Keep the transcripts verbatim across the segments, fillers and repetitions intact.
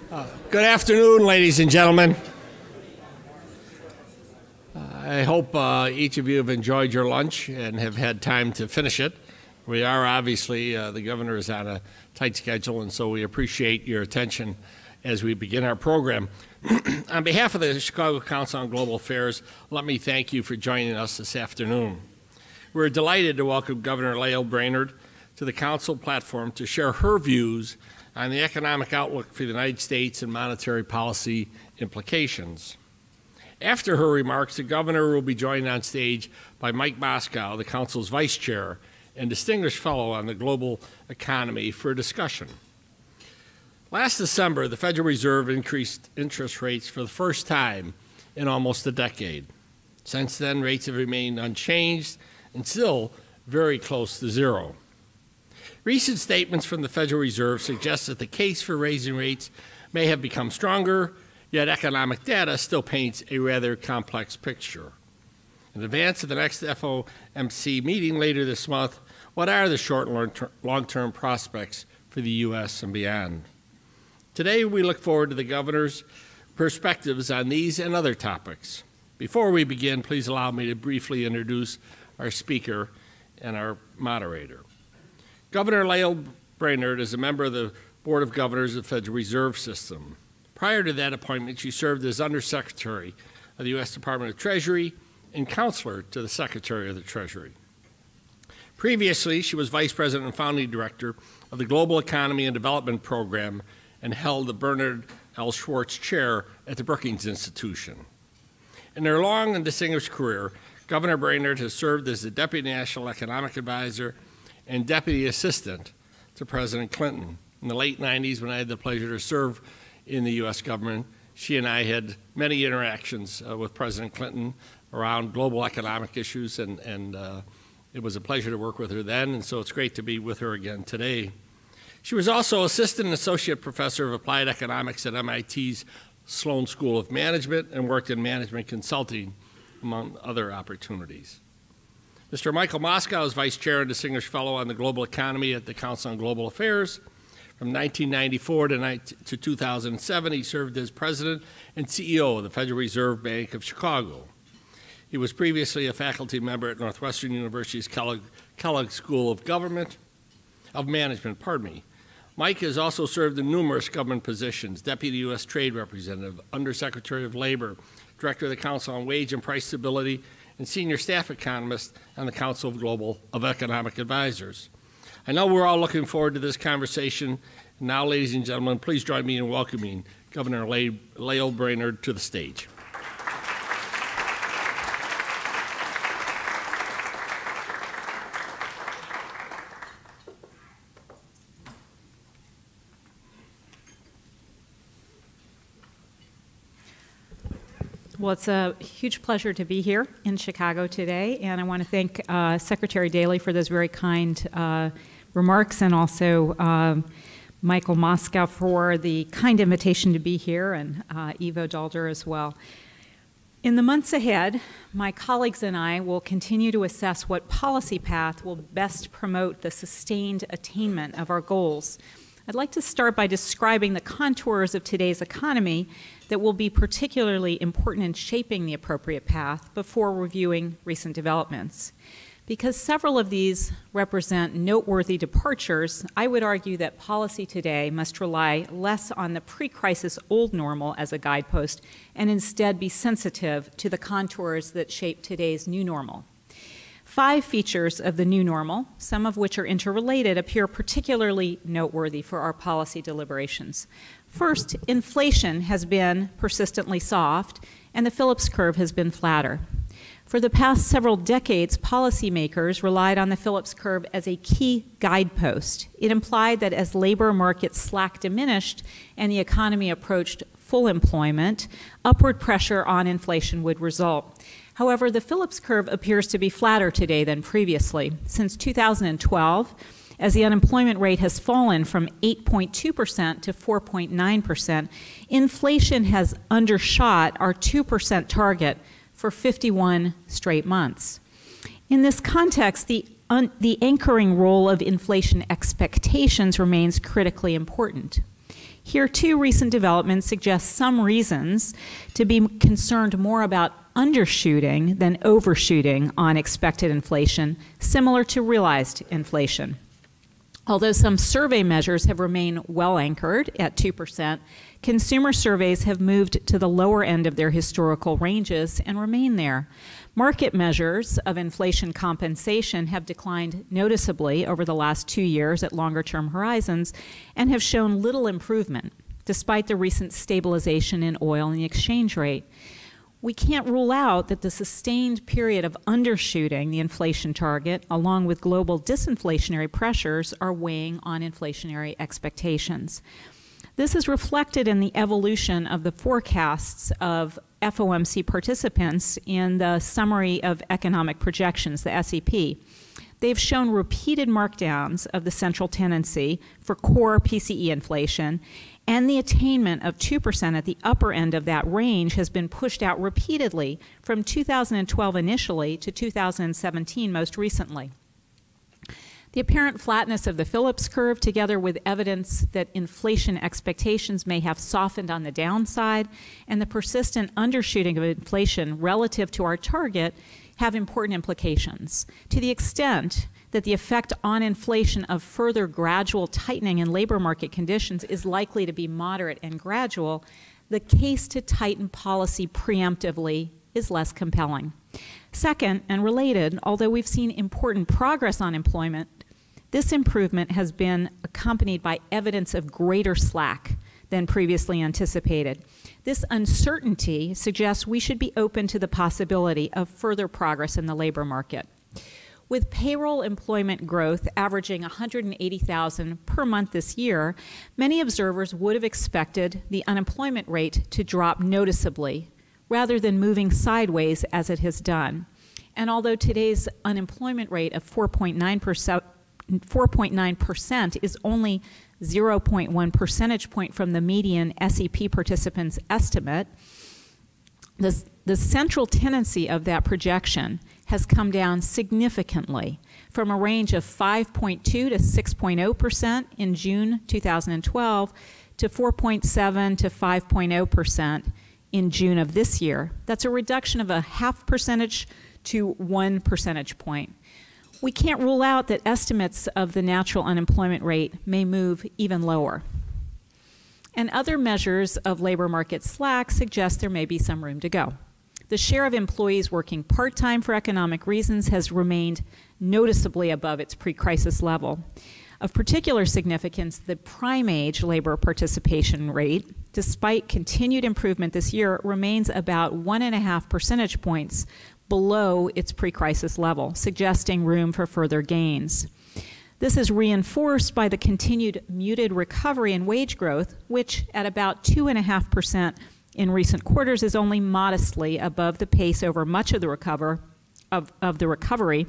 Uh, good afternoon, ladies and gentlemen. Uh, I hope uh, each of you have enjoyed your lunch and have had time to finish it. We are obviously, uh, the governor is on a tight schedule, and so we appreciate your attention as we begin our program. On behalf of the Chicago Council on Global Affairs, let me thank you for joining us this afternoon. We're delighted to welcome Governor Lael Brainard to the Council platform to share her views on the economic outlook for the United States and monetary policy implications. After her remarks, the governor will be joined on stage by Mike Moscow, the Council's Vice Chair and Distinguished Fellow on the Global Economy, for a discussion. Last December, the Federal Reserve increased interest rates for the first time in almost a decade. Since then, rates have remained unchanged and still very close to zero. Recent statements from the Federal Reserve suggest that the case for raising rates may have become stronger, yet economic data still paints a rather complex picture. In advance of the next F O M C meeting later this month, what are the short and long-term prospects for the U S and beyond? Today, we look forward to the governor's perspectives on these and other topics. Before we begin, please allow me to briefly introduce our speaker and our moderator. Governor Lael Brainard is a member of the Board of Governors of the Federal Reserve System. Prior to that appointment, she served as Undersecretary of the U S Department of Treasury and Counselor to the Secretary of the Treasury. Previously, she was Vice President and Founding Director of the Global Economy and Development Program and held the Bernard L. Schwartz Chair at the Brookings Institution. In her long and distinguished career, Governor Brainard has served as the Deputy National Economic Advisor and Deputy Assistant to President Clinton. In the late nineties, when I had the pleasure to serve in the U S government, she and I had many interactions uh, with President Clinton around global economic issues, and, and uh, it was a pleasure to work with her then, and so it's great to be with her again today. She was also Assistant and Associate Professor of Applied Economics at M I T's Sloan School of Management and worked in management consulting, among other opportunities. Mister Michael Moscow is Vice Chair and Distinguished Fellow on the Global Economy at the Council on Global Affairs. From nineteen ninety-four to two thousand seven, he served as President and C E O of the Federal Reserve Bank of Chicago. He was previously a faculty member at Northwestern University's Kellogg, Kellogg School of Government, of Management, pardon me. Mike has also served in numerous government positions: Deputy U S Trade Representative, Undersecretary of Labor, Director of the Council on Wage and Price Stability, and Senior Staff Economist on the Council of Global of Economic Advisors. I know we're all looking forward to this conversation. Now, ladies and gentlemen, please join me in welcoming Governor Lael Brainard to the stage. Well, it's a huge pleasure to be here in Chicago today, and I want to thank uh, Secretary Daley for those very kind uh, remarks, and also um, Michael Moscow for the kind invitation to be here, and uh, Ivo Dalder as well. In the months ahead, my colleagues and I will continue to assess what policy path will best promote the sustained attainment of our goals. I'd like to start by describing the contours of today's economy that will be particularly important in shaping the appropriate path before reviewing recent developments. Because several of these represent noteworthy departures, I would argue that policy today must rely less on the pre-crisis old normal as a guidepost and instead be sensitive to the contours that shape today's new normal. Five features of the new normal, some of which are interrelated, appear particularly noteworthy for our policy deliberations. First, inflation has been persistently soft, and the Phillips curve has been flatter. For the past several decades, policymakers relied on the Phillips curve as a key guidepost. It implied that as labor market slack diminished and the economy approached full employment, upward pressure on inflation would result. However, the Phillips curve appears to be flatter today than previously. Since two thousand twelve, as the unemployment rate has fallen from eight point two percent to four point nine percent, inflation has undershot our two percent target for fifty-one straight months. In this context, the, un the anchoring role of inflation expectations remains critically important. Here, too, recent developments suggest some reasons to be concerned more about undershooting than overshooting on expected inflation, similar to realized inflation. Although some survey measures have remained well anchored at two percent, consumer surveys have moved to the lower end of their historical ranges and remain there. Market measures of inflation compensation have declined noticeably over the last two years at longer-term horizons and have shown little improvement, despite the recent stabilization in oil and the exchange rate. We can't rule out that the sustained period of undershooting the inflation target, along with global disinflationary pressures, are weighing on inflationary expectations. This is reflected in the evolution of the forecasts of F O M C participants in the Summary of Economic Projections, the S E P. They've shown repeated markdowns of the central tendency for core P C E inflation, and the attainment of two percent at the upper end of that range has been pushed out repeatedly from two thousand twelve initially to two thousand seventeen most recently. The apparent flatness of the Phillips curve, together with evidence that inflation expectations may have softened on the downside, and the persistent undershooting of inflation relative to our target, have important implications. To the extent that the effect on inflation of further gradual tightening in labor market conditions is likely to be moderate and gradual, the case to tighten policy preemptively is less compelling. Second, and related, although we've seen important progress on employment, this improvement has been accompanied by evidence of greater slack than previously anticipated. This uncertainty suggests we should be open to the possibility of further progress in the labor market. With payroll employment growth averaging one hundred eighty thousand per month this year, many observers would have expected the unemployment rate to drop noticeably rather than moving sideways as it has done. And although today's unemployment rate of four point nine percent is only zero point one percentage point from the median S E P participants' estimate, the, the central tendency of that projection has come down significantly from a range of five point two to six point zero percent in June two thousand twelve to four point seven to five point zero percent in June of this year. That's a reduction of a half percentage to one percentage point. We can't rule out that estimates of the natural unemployment rate may move even lower. And other measures of labor market slack suggest there may be some room to go. The share of employees working part-time for economic reasons has remained noticeably above its pre-crisis level. Of particular significance, the prime-age labor participation rate, despite continued improvement this year, remains about one and a half percentage points below its pre-crisis level, suggesting room for further gains. This is reinforced by the continued muted recovery in wage growth, which at about two point five percent in recent quarters is only modestly above the pace over much of the, recover, of, of the recovery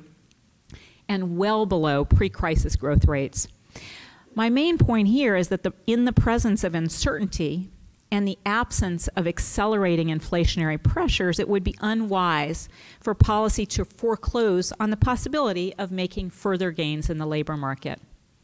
and well below pre-crisis growth rates. My main point here is that the, in the presence of uncertainty and the absence of accelerating inflationary pressures, it would be unwise for policy to foreclose on the possibility of making further gains in the labor market.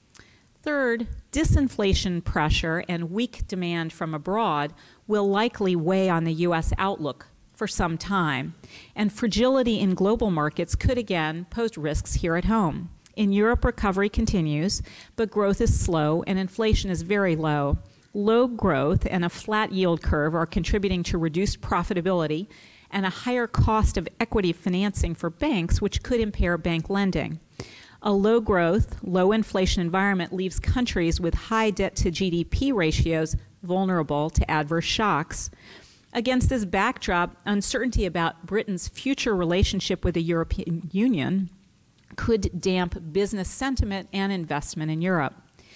Third, disinflation pressure and weak demand from abroad will likely weigh on the U S outlook for some time, and fragility in global markets could again pose risks here at home. In Europe, recovery continues, but growth is slow and inflation is very low. Low growth and a flat yield curve are contributing to reduced profitability and a higher cost of equity financing for banks, which could impair bank lending. A low growth, low inflation environment leaves countries with high debt to G D P ratios vulnerable to adverse shocks. Against this backdrop, uncertainty about Britain's future relationship with the European Union could damp business sentiment and investment in Europe.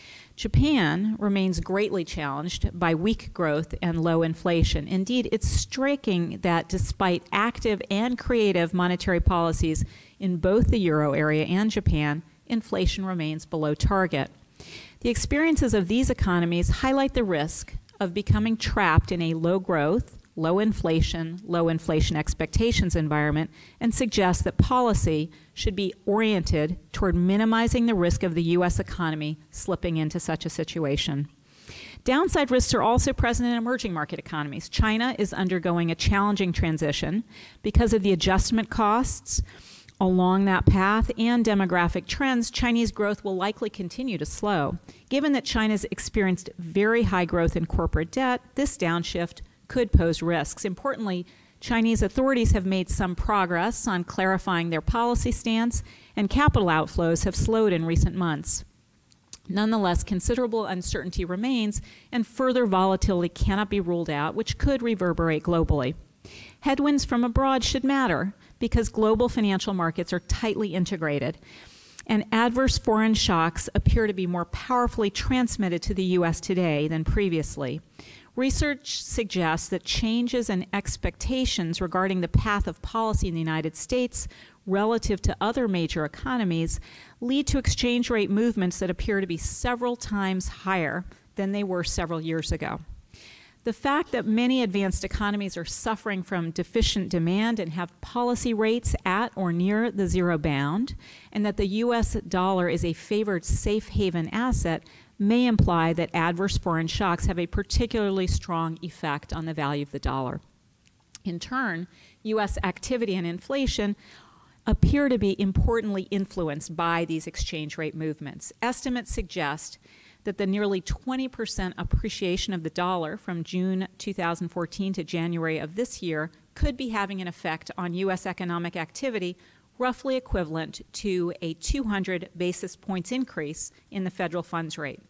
Japan remains greatly challenged by weak growth and low inflation. Indeed, it's striking that despite active and creative monetary policies in both the euro area and Japan, inflation remains below target. The experiences of these economies highlight the risk of becoming trapped in a low growth, low inflation, low inflation expectations environment, and suggest that policy should be oriented toward minimizing the risk of the U S economy slipping into such a situation. Downside risks are also present in emerging market economies. China is undergoing a challenging transition because of the adjustment costs along that path and demographic trends. Chinese growth will likely continue to slow. Given that China's experienced very high growth in corporate debt, this downshift could pose risks. Importantly, Chinese authorities have made some progress on clarifying their policy stance, and capital outflows have slowed in recent months. Nonetheless, considerable uncertainty remains, and further volatility cannot be ruled out, which could reverberate globally. Headwinds from abroad should matter because global financial markets are tightly integrated, and adverse foreign shocks appear to be more powerfully transmitted to the U S today than previously. Research suggests that changes in expectations regarding the path of policy in the United States relative to other major economies lead to exchange rate movements that appear to be several times higher than they were several years ago. The fact that many advanced economies are suffering from deficient demand and have policy rates at or near the zero bound, and that the U S dollar is a favored safe haven asset, may imply that adverse foreign shocks have a particularly strong effect on the value of the dollar. In turn, U S activity and inflation appear to be importantly influenced by these exchange rate movements. Estimates suggest that the nearly twenty percent appreciation of the dollar from June two thousand fourteen to January of this year could be having an effect on U S economic activity roughly equivalent to a two hundred basis points increase in the federal funds rate.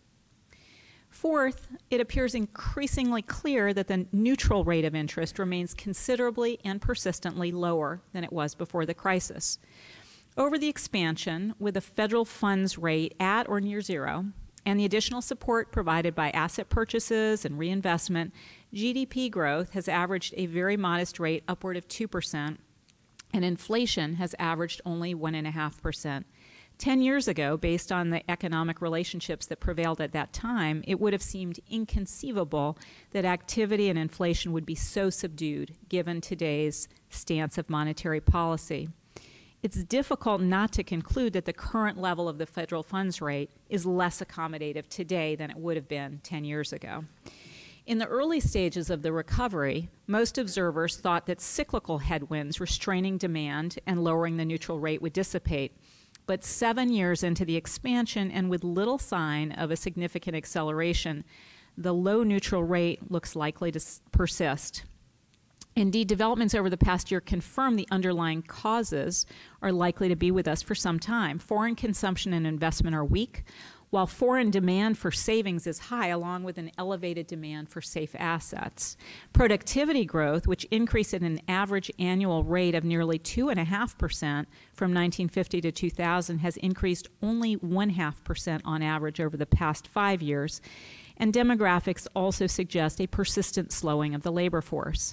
Fourth, it appears increasingly clear that the neutral rate of interest remains considerably and persistently lower than it was before the crisis. Over the expansion, with the federal funds rate at or near zero, and the additional support provided by asset purchases and reinvestment, G D P growth has averaged a very modest rate, upward of two percent, and inflation has averaged only one point five percent. Ten years ago, based on the economic relationships that prevailed at that time, it would have seemed inconceivable that activity and inflation would be so subdued given today's stance of monetary policy. It's difficult not to conclude that the current level of the federal funds rate is less accommodative today than it would have been ten years ago. In the early stages of the recovery, most observers thought that cyclical headwinds restraining demand and lowering the neutral rate would dissipate. But seven years into the expansion and with little sign of a significant acceleration, the low neutral rate looks likely to persist. Indeed, developments over the past year confirm the underlying causes are likely to be with us for some time. Foreign consumption and investment are weak, while foreign demand for savings is high, along with an elevated demand for safe assets. Productivity growth, which increased at an average annual rate of nearly two point five percent from nineteen fifty to two thousand, has increased only one point five percent on average over the past five years, and demographics also suggest a persistent slowing of the labor force.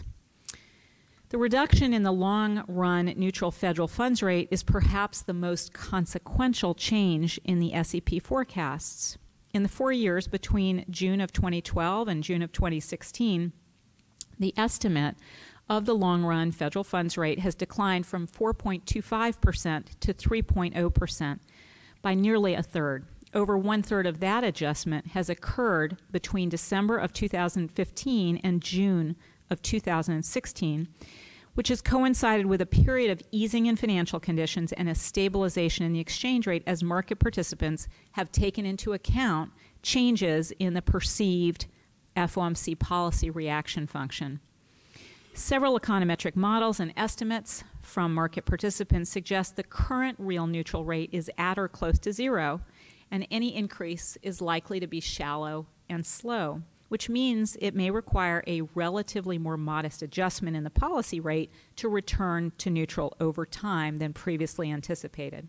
The reduction in the long-run neutral federal funds rate is perhaps the most consequential change in the S E P forecasts. In the four years between June of twenty twelve and June of twenty sixteen, the estimate of the long-run federal funds rate has declined from four point two five percent to three point zero percent by nearly a third. Over one-third of that adjustment has occurred between December of two thousand fifteen and June of two thousand sixteen, which has coincided with a period of easing in financial conditions and a stabilization in the exchange rate as market participants have taken into account changes in the perceived F O M C policy reaction function. Several econometric models and estimates from market participants suggest the current real neutral rate is at or close to zero, and any increase is likely to be shallow and slow, which means it may require a relatively more modest adjustment in the policy rate to return to neutral over time than previously anticipated.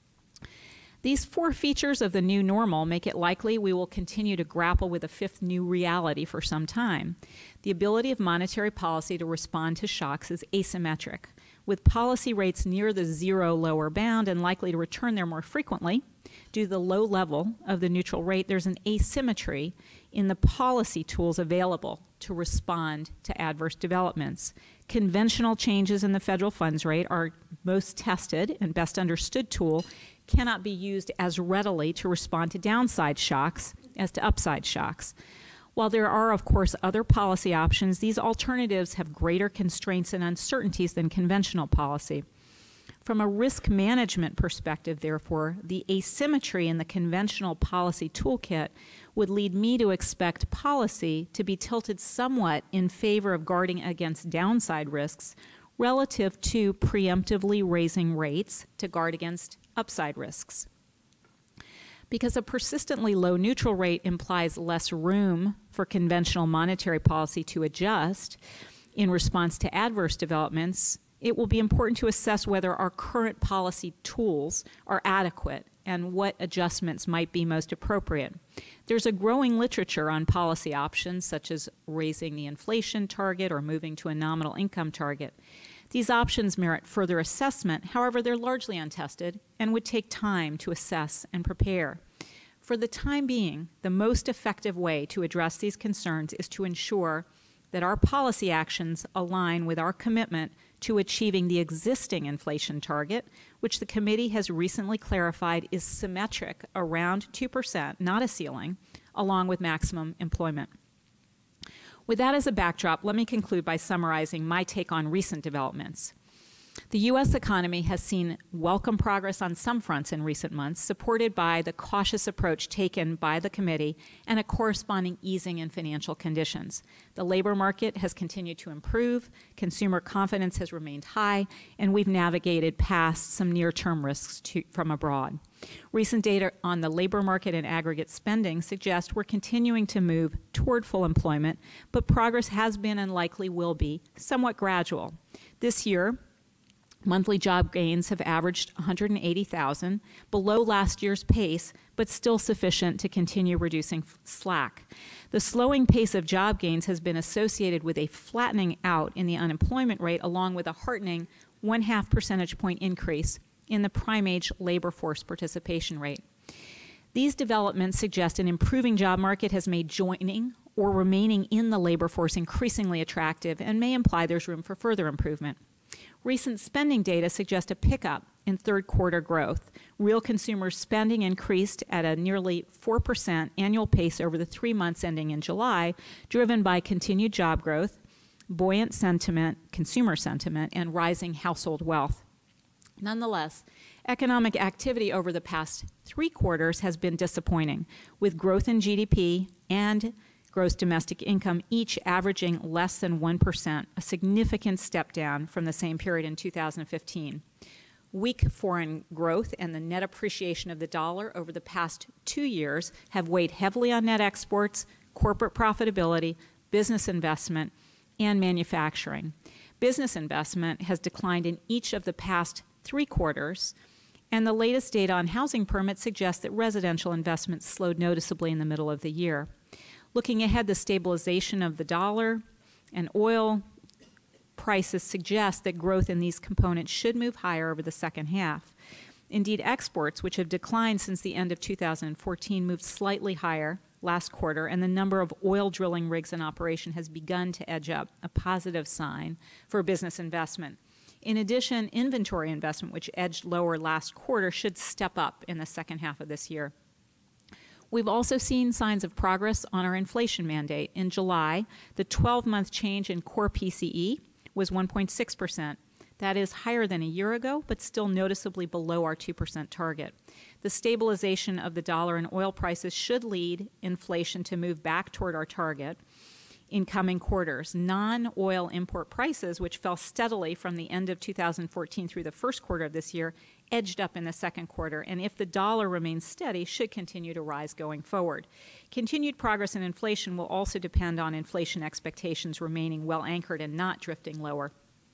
These four features of the new normal make it likely we will continue to grapple with a fifth new reality for some time. The ability of monetary policy to respond to shocks is asymmetric, with policy rates near the zero lower bound and likely to return there more frequently. Due to the low level of the neutral rate, there's an asymmetry in the policy tools available to respond to adverse developments. Conventional changes in the federal funds rate, our most tested and best understood tool, cannot be used as readily to respond to downside shocks as to upside shocks. While there are, of course, other policy options, these alternatives have greater constraints and uncertainties than conventional policy. From a risk management perspective, therefore, the asymmetry in the conventional policy toolkit would lead me to expect policy to be tilted somewhat in favor of guarding against downside risks relative to preemptively raising rates to guard against upside risks. Because a persistently low neutral rate implies less room for conventional monetary policy to adjust in response to adverse developments, it will be important to assess whether our current policy tools are adequate and what adjustments might be most appropriate. There's a growing literature on policy options, such as raising the inflation target or moving to a nominal income target. These options merit further assessment. However, they're largely untested and would take time to assess and prepare. For the time being, the most effective way to address these concerns is to ensure that our policy actions align with our commitment to achieving the existing inflation target, which the committee has recently clarified is symmetric around two percent, not a ceiling, along with maximum employment. With that as a backdrop, let me conclude by summarizing my take on recent developments. The U S economy has seen welcome progress on some fronts in recent months, supported by the cautious approach taken by the committee and a corresponding easing in financial conditions. The labor market has continued to improve, consumer confidence has remained high, and we've navigated past some near-term risks to, from abroad. Recent data on the labor market and aggregate spending suggest we're continuing to move toward full employment, but progress has been and likely will be somewhat gradual. This year, monthly job gains have averaged one hundred eighty thousand, below last year's pace, but still sufficient to continue reducing slack. The slowing pace of job gains has been associated with a flattening out in the unemployment rate, along with a heartening one-half percentage point increase in the prime-age labor force participation rate. These developments suggest an improving job market has made joining or remaining in the labor force increasingly attractive and may imply there's room for further improvement. Recent spending data suggest a pickup in third quarter growth. Real consumer spending increased at a nearly four percent annual pace over the three months ending in July, driven by continued job growth, buoyant sentiment, consumer sentiment, and rising household wealth. Nonetheless, economic activity over the past three quarters has been disappointing, with growth in G D P and gross domestic income each averaging less than one percent, a significant step down from the same period in two thousand fifteen. Weak foreign growth and the net appreciation of the dollar over the past two years have weighed heavily on net exports, corporate profitability, business investment, and manufacturing. Business investment has declined in each of the past three quarters, and the latest data on housing permits suggests that residential investment slowed noticeably in the middle of the year. Looking ahead, the stabilization of the dollar and oil prices suggest that growth in these components should move higher over the second half. Indeed, exports, which have declined since the end of two thousand fourteen, moved slightly higher last quarter, and the number of oil drilling rigs in operation has begun to edge up, a positive sign for business investment. In addition, inventory investment, which edged lower last quarter, should step up in the second half of this year. We've also seen signs of progress on our inflation mandate. In July, the twelve-month change in core P C E was one point six percent. That is higher than a year ago, but still noticeably below our two percent target. The stabilization of the dollar and oil prices should lead inflation to move back toward our target in coming quarters. Non-oil import prices, which fell steadily from the end of two thousand fourteen through the first quarter of this year, edged up in the second quarter, and if the dollar remains steady, should continue to rise going forward. Continued progress in inflation will also depend on inflation expectations remaining well anchored and not drifting lower.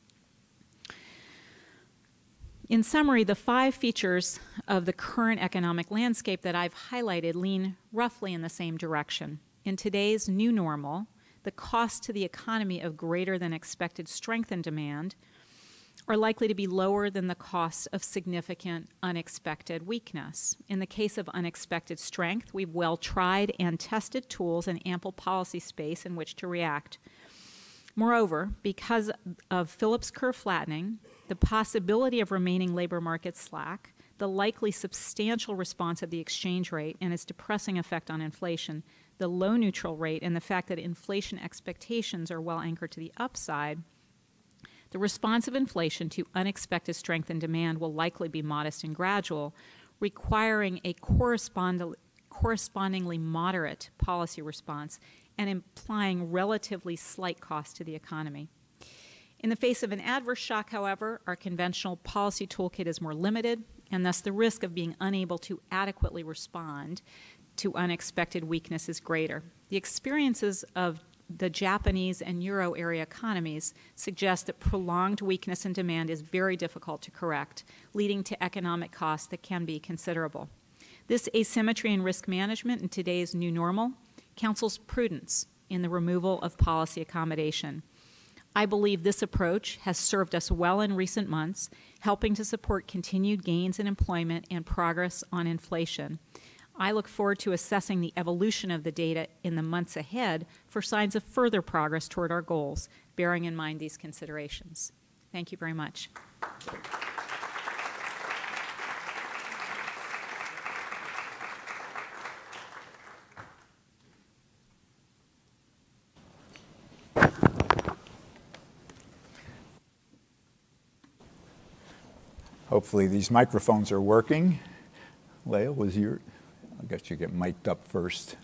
In summary, the five features of the current economic landscape that I've highlighted lean roughly in the same direction. In today's new normal, the cost to the economy of greater than expected strength in demand are likely to be lower than the costs of significant unexpected weakness. In the case of unexpected strength, we've well tried and tested tools and ample policy space in which to react. Moreover, because of Phillips curve flattening, the possibility of remaining labor market slack, the likely substantial response of the exchange rate and its depressing effect on inflation, the low neutral rate and the fact that inflation expectations are well anchored to the upside, the response of inflation to unexpected strength in demand will likely be modest and gradual, requiring a correspond- correspondingly moderate policy response and implying relatively slight cost to the economy. In the face of an adverse shock, however, our conventional policy toolkit is more limited, and thus the risk of being unable to adequately respond to unexpected weakness is greater. The experiences of the Japanese and Euro area economies suggest that prolonged weakness in demand is very difficult to correct, leading to economic costs that can be considerable. This asymmetry in risk management in today's new normal counsels prudence in the removal of policy accommodation. I believe this approach has served us well in recent months, helping to support continued gains in employment and progress on inflation. I look forward to assessing the evolution of the data in the months ahead for signs of further progress toward our goals, bearing in mind these considerations. Thank you very much. Hopefully these microphones are working. Lael, was your, I guess you get mic'd up first.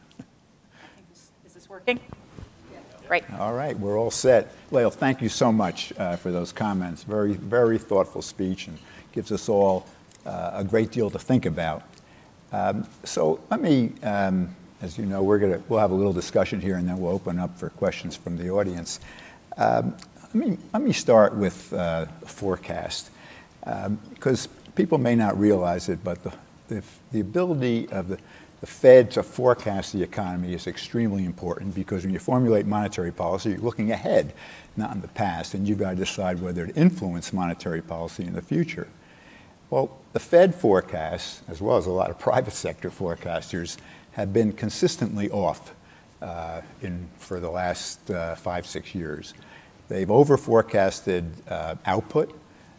Is this working? Yeah. Great. All right, we're all set. Lael, thank you so much uh, for those comments. Very, very thoughtful speech and gives us all uh, a great deal to think about. Um, so let me, um, as you know, we're gonna, we'll have a little discussion here and then we'll open up for questions from the audience. Um, let me, let me start with uh, a forecast. Um, because people may not realize it, but the, the, the ability of the, the Fed to forecast the economy is extremely important, because when you formulate monetary policy, you're looking ahead, not in the past, and you've got to decide whether to influence monetary policy in the future. Well, the Fed forecasts, as well as a lot of private sector forecasters, have been consistently off uh, in, for the last uh, five, six years. They've over-forecasted uh, output.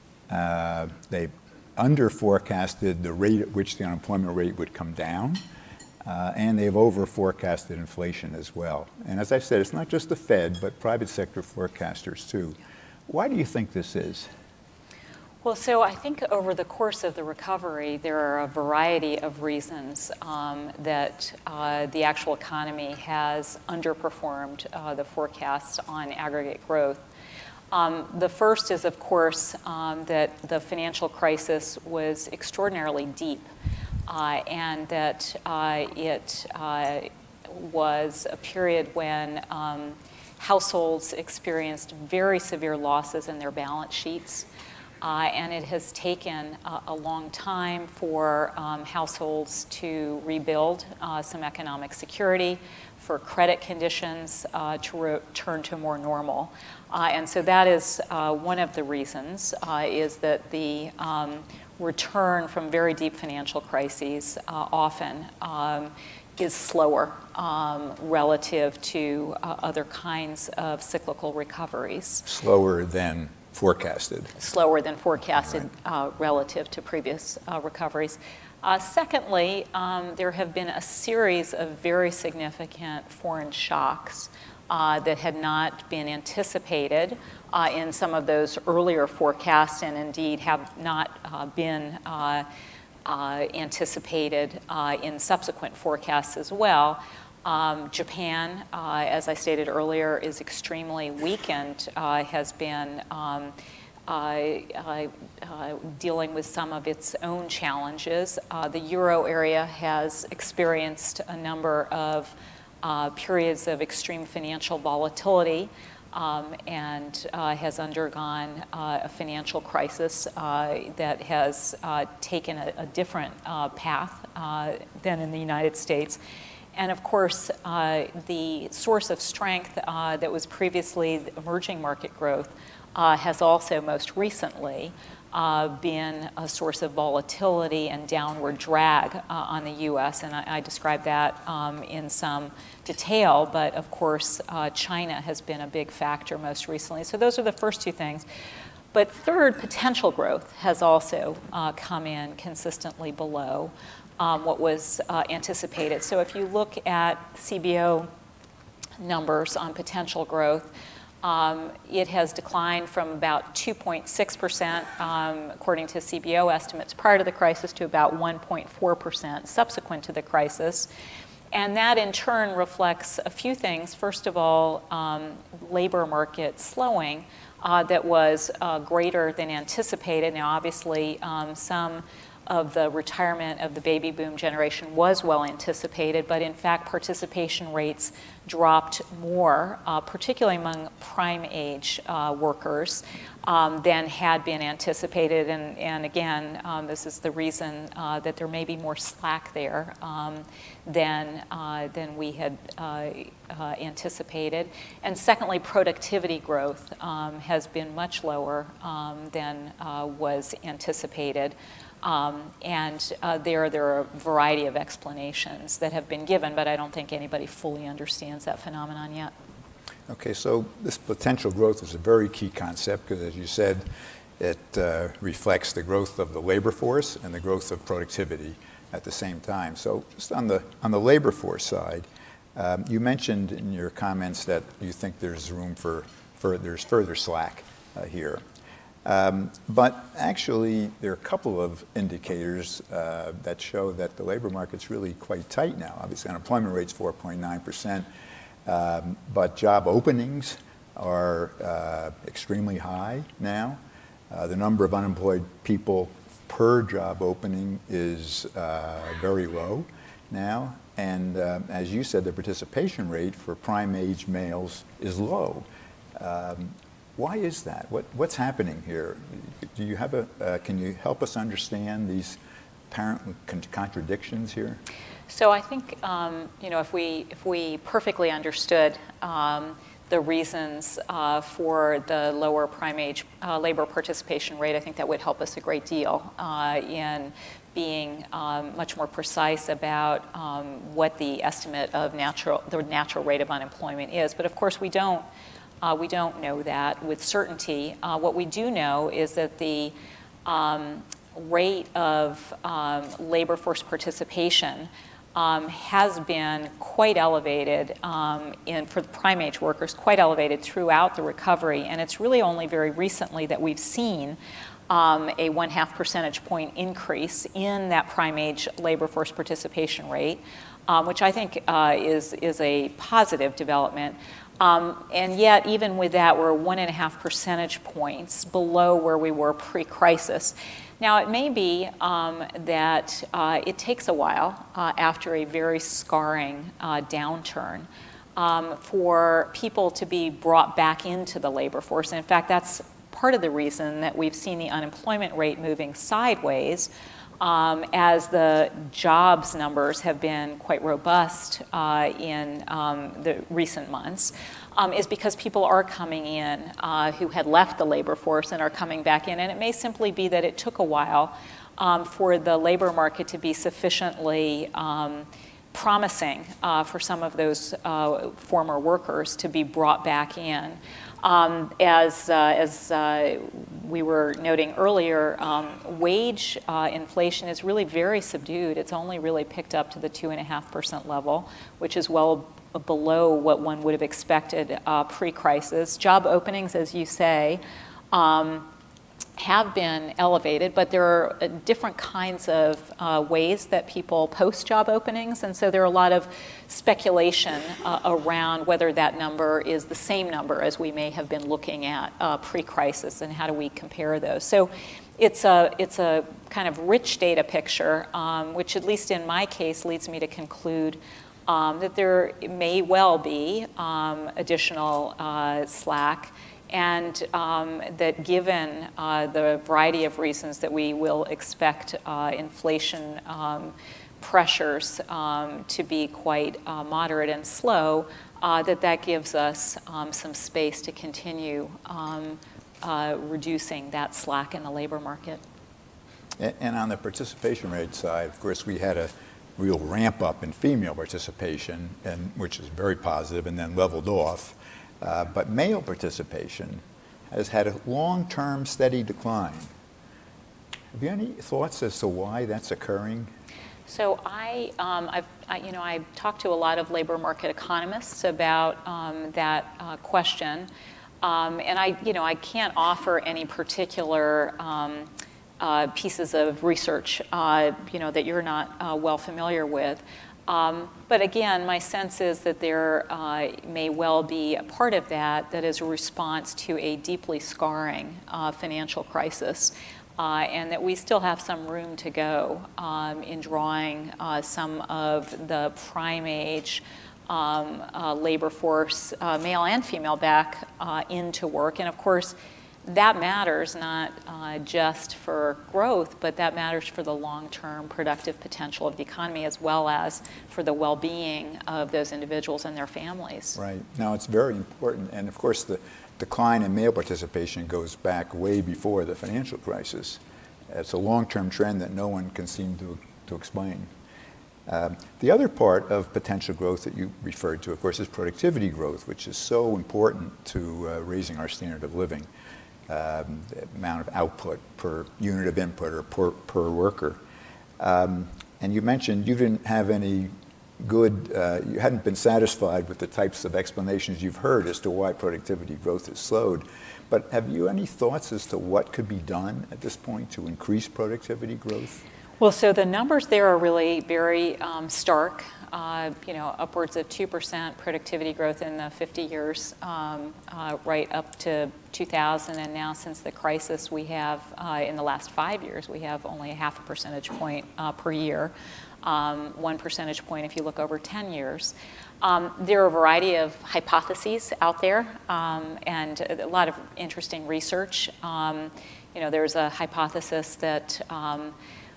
Uh, they under-forecasted the rate at which the unemployment rate would come down, uh, and they've over-forecasted inflation as well. And as I said, it's not just the Fed, but private sector forecasters too. Why do you think this is? Well, so I think over the course of the recovery, there are a variety of reasons um, that uh, the actual economy has underperformed uh, the forecasts on aggregate growth. Um, the first is, of course, um, that the financial crisis was extraordinarily deep, uh, and that uh, it uh, was a period when um, households experienced very severe losses in their balance sheets. Uh, and it has taken uh, a long time for um, households to rebuild uh, some economic security, for credit conditions uh, to return to more normal. Uh, and so that is uh, one of the reasons, uh, is that the um, return from very deep financial crises uh, often um, is slower um, relative to uh, other kinds of cyclical recoveries. Slower than forecasted. Slower than forecasted, right. uh, relative to previous uh, recoveries. Uh, secondly, um, there have been a series of very significant foreign shocks uh, that had not been anticipated uh, in some of those earlier forecasts, and indeed have not uh, been uh, uh, anticipated uh, in subsequent forecasts as well. Um, Japan, uh, as I stated earlier, is extremely weakened, uh, has been um, uh, uh, uh, dealing with some of its own challenges. Uh, the Euro area has experienced a number of uh, periods of extreme financial volatility um, and uh, has undergone uh, a financial crisis uh, that has uh, taken a, a different uh, path uh, than in the United States. And of course, uh, the source of strength uh, that was previously emerging market growth uh, has also most recently uh, been a source of volatility and downward drag uh, on the U S. And I, I described that um, in some detail, but of course, uh, China has been a big factor most recently. So those are the first two things. But third, potential growth has also uh, come in consistently below. um, what was uh, anticipated. So if you look at C B O numbers on potential growth, Um, it has declined from about two point six percent, um, according to C B O estimates prior to the crisis, to about one point four percent subsequent to the crisis. And that in turn reflects a few things. First of all, um, labor market slowing uh, that was uh, greater than anticipated. Now, obviously, um, some of the retirement of the baby boom generation was well anticipated, but in fact participation rates dropped more, uh, particularly among prime age uh, workers, um, than had been anticipated. And, and again, um, this is the reason uh, that there may be more slack there um, than, uh, than we had uh, uh, anticipated. And secondly, productivity growth um, has been much lower um, than uh, was anticipated. Um, and uh, there, there are a variety of explanations that have been given, but I don't think anybody fully understands that phenomenon yet. Okay, so this potential growth is a very key concept because, as you said, it uh, reflects the growth of the labor force and the growth of productivity at the same time. So just on the, on the labor force side, um, you mentioned in your comments that you think there's room for, for there's further slack uh, here. Um, but actually, there are a couple of indicators uh, that show that the labor market's really quite tight now. Obviously, unemployment rate's four point nine percent, um, but job openings are uh, extremely high now. Uh, the number of unemployed people per job opening is uh, very low now. And uh, as you said, the participation rate for prime age males is low. Um, Why is that? What, what's happening here? Do you have a, uh, can you help us understand these apparent con contradictions here? So I think, um, you know, if we, if we perfectly understood um, the reasons uh, for the lower prime age uh, labor participation rate, I think that would help us a great deal uh, in being um, much more precise about um, what the estimate of natural, the natural rate of unemployment is. But of course, we don't Uh, we don't know that with certainty. Uh, what we do know is that the um, rate of um, labor force participation um, has been quite elevated um, in, for the prime age workers, quite elevated throughout the recovery. And it's really only very recently that we've seen um, a one half percentage point increase in that prime age labor force participation rate, um, which I think uh, is, is a positive development. Um, and yet, even with that, we're one and a half percentage points below where we were pre-crisis. Now, it may be um, that uh, it takes a while uh, after a very scarring uh, downturn um, for people to be brought back into the labor force. And in fact, that's part of the reason that we've seen the unemployment rate moving sideways, Um, as the jobs numbers have been quite robust uh, in um, the recent months, um, is because people are coming in uh, who had left the labor force and are coming back in. And it may simply be that it took a while um, for the labor market to be sufficiently um, promising uh, for some of those uh, former workers to be brought back in. Um, as uh, as uh, we were noting earlier, um, wage uh, inflation is really very subdued. It's only really picked up to the two and a half percent level, which is well below what one would have expected uh, pre-crisis. Job openings, as you say, um, have been elevated, but there are uh, different kinds of uh, ways that people post job openings, and so there are a lot of speculation uh, around whether that number is the same number as we may have been looking at uh, pre-crisis, and how do we compare those. So it's a, it's a kind of rich data picture, um, which at least in my case leads me to conclude um, that there may well be um, additional uh, slack, and um, that given uh, the variety of reasons that we will expect uh, inflation um, pressures um, to be quite uh, moderate and slow, uh, that that gives us um, some space to continue um, uh, reducing that slack in the labor market. And on the participation rate side, of course, we had a real ramp up in female participation, and, which is very positive, and then leveled off. Uh, but male participation has had a long-term steady decline. Have you any thoughts as to why that's occurring? So I, um, I've, I, you know, I talked to a lot of labor market economists about um, that uh, question, um, and I, you know, I can't offer any particular um, uh, pieces of research, uh, you know, that you're not uh, well familiar with. Um, but again, my sense is that there uh, may well be a part of that that is a response to a deeply scarring uh, financial crisis. Uh, and that we still have some room to go um, in drawing uh, some of the prime age um, uh, labor force, uh, male and female, back uh, into work. And of course, that matters not uh, just for growth, but that matters for the long-term productive potential of the economy, as well as for the well-being of those individuals and their families. Right. Now, it's very important. And of course, the decline in male participation goes back way before the financial crisis. It's a long-term trend that no one can seem to, to explain. Um, the other part of potential growth that you referred to, of course, is productivity growth, which is so important to uh, raising our standard of living, um, the amount of output per unit of input or per, per worker. Um, and you mentioned you didn't have any good, uh, you hadn't been satisfied with the types of explanations you've heard as to why productivity growth has slowed. But have you any thoughts as to what could be done at this point to increase productivity growth? Well, so the numbers there are really very um, stark. Uh, you know, upwards of two percent productivity growth in the fifty years, um, uh, right up to two thousand. And now, since the crisis, we have, uh, in the last five years, we have only a half a percentage point uh, per year. Um, one percentage point if you look over ten years. Um, there are a variety of hypotheses out there, um, and a lot of interesting research. Um, you know, there's a hypothesis that um,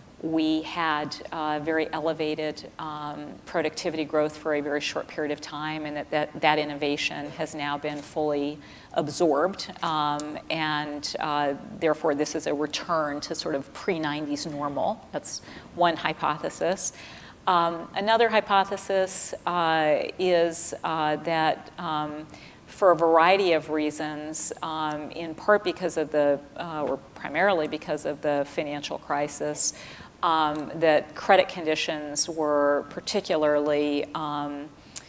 we had uh, very elevated um, productivity growth for a very short period of time, and that that, that innovation has now been fully absorbed, um, and uh, therefore this is a return to sort of pre nineties normal. That's one hypothesis. Um, another hypothesis uh, is uh, that um, for a variety of reasons, um, in part because of the, uh, or primarily because of the financial crisis, um, that credit conditions were particularly um,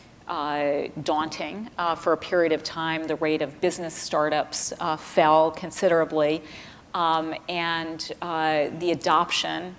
Uh, daunting. Uh, for a period of time, the rate of business startups uh, fell considerably, um, and uh, the adoption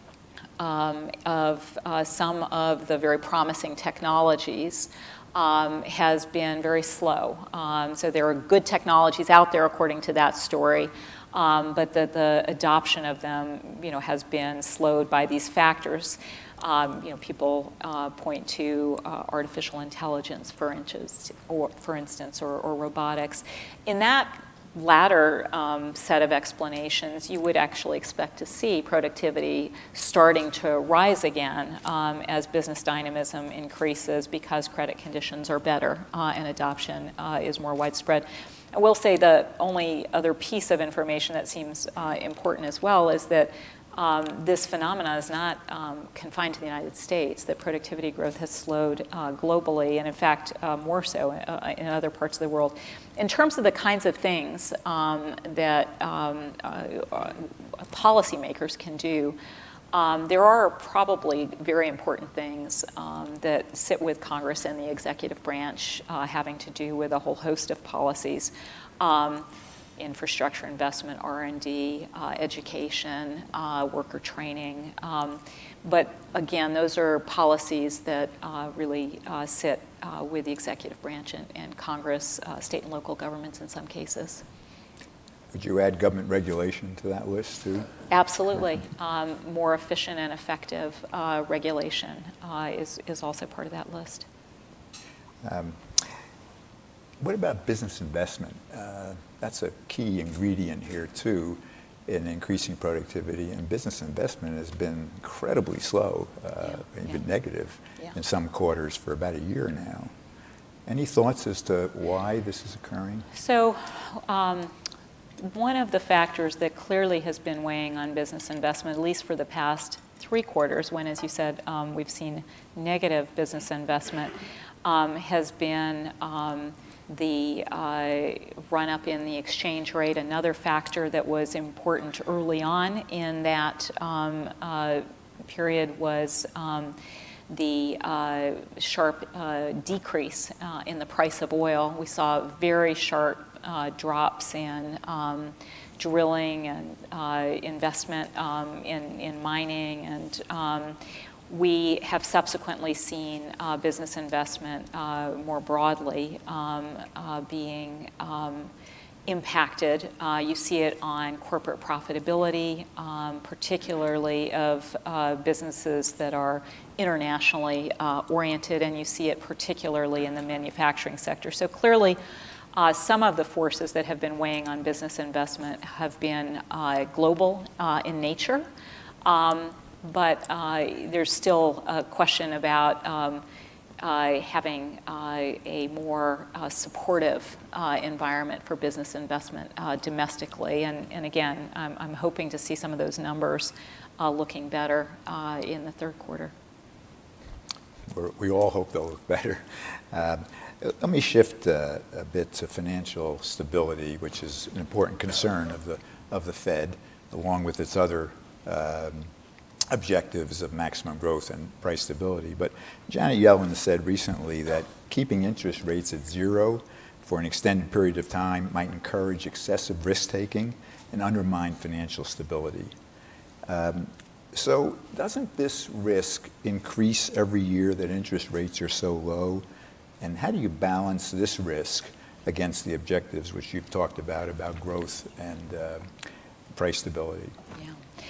um, of uh, some of the very promising technologies um, has been very slow. Um, so there are good technologies out there, according to that story, um, but the, the adoption of them, you know, has been slowed by these factors. Um, you know, people uh, point to uh, artificial intelligence, for instance, or for instance, or, or robotics. In that latter um, set of explanations, you would actually expect to see productivity starting to rise again um, as business dynamism increases because credit conditions are better uh, and adoption uh, is more widespread. I will say the only other piece of information that seems uh, important as well is that Um, this phenomena is not um, confined to the United States, that productivity growth has slowed uh, globally, and in fact, uh, more so uh, in other parts of the world. In terms of the kinds of things um, that um, uh, uh, policymakers can do, um, there are probably very important things um, that sit with Congress and the executive branch uh, having to do with a whole host of policies. Um, infrastructure investment, R and D, uh, education, uh, worker training. Um, but again, those are policies that uh, really uh, sit uh, with the executive branch and, and Congress, uh, state and local governments in some cases. Would you add government regulation to that list too? Absolutely. Um, more efficient and effective uh, regulation uh, is, is also part of that list. Um, What about business investment? Uh, that's a key ingredient here too in increasing productivity, and business investment has been incredibly slow, uh, yeah. even yeah. negative yeah. in some quarters for about a year now. Any thoughts as to why this is occurring? So um, one of the factors that clearly has been weighing on business investment, at least for the past three quarters, when, as you said, um, we've seen negative business investment, um, has been um, the uh, run-up in the exchange rate. Another factor that was important early on in that um, uh, period was um, the uh, sharp uh, decrease uh, in the price of oil. We saw very sharp uh, drops in um, drilling and uh, investment um, in, in mining, and um, we have subsequently seen uh, business investment uh, more broadly um, uh, being um, impacted. Uh, you see it on corporate profitability, um, particularly of uh, businesses that are internationally uh, oriented, and you see it particularly in the manufacturing sector. So clearly, uh, some of the forces that have been weighing on business investment have been uh, global uh, in nature, um, but uh, there's still a question about um, Uh, having uh, a more uh, supportive uh, environment for business investment uh, domestically. And, and again, I'm, I'm hoping to see some of those numbers uh, looking better uh, in the third quarter. We're, we all hope they'll look better. Um, let me shift uh, a bit to financial stability, which is an important concern of the, of the Fed, along with its other um, objectives of maximum growth and price stability. But Janet Yellen said recently that keeping interest rates at zero for an extended period of time might encourage excessive risk-taking and undermine financial stability. Um, so doesn't this risk increase every year that interest rates are so low? And how do you balance this risk against the objectives which you've talked about, about growth and uh, price stability? Yeah.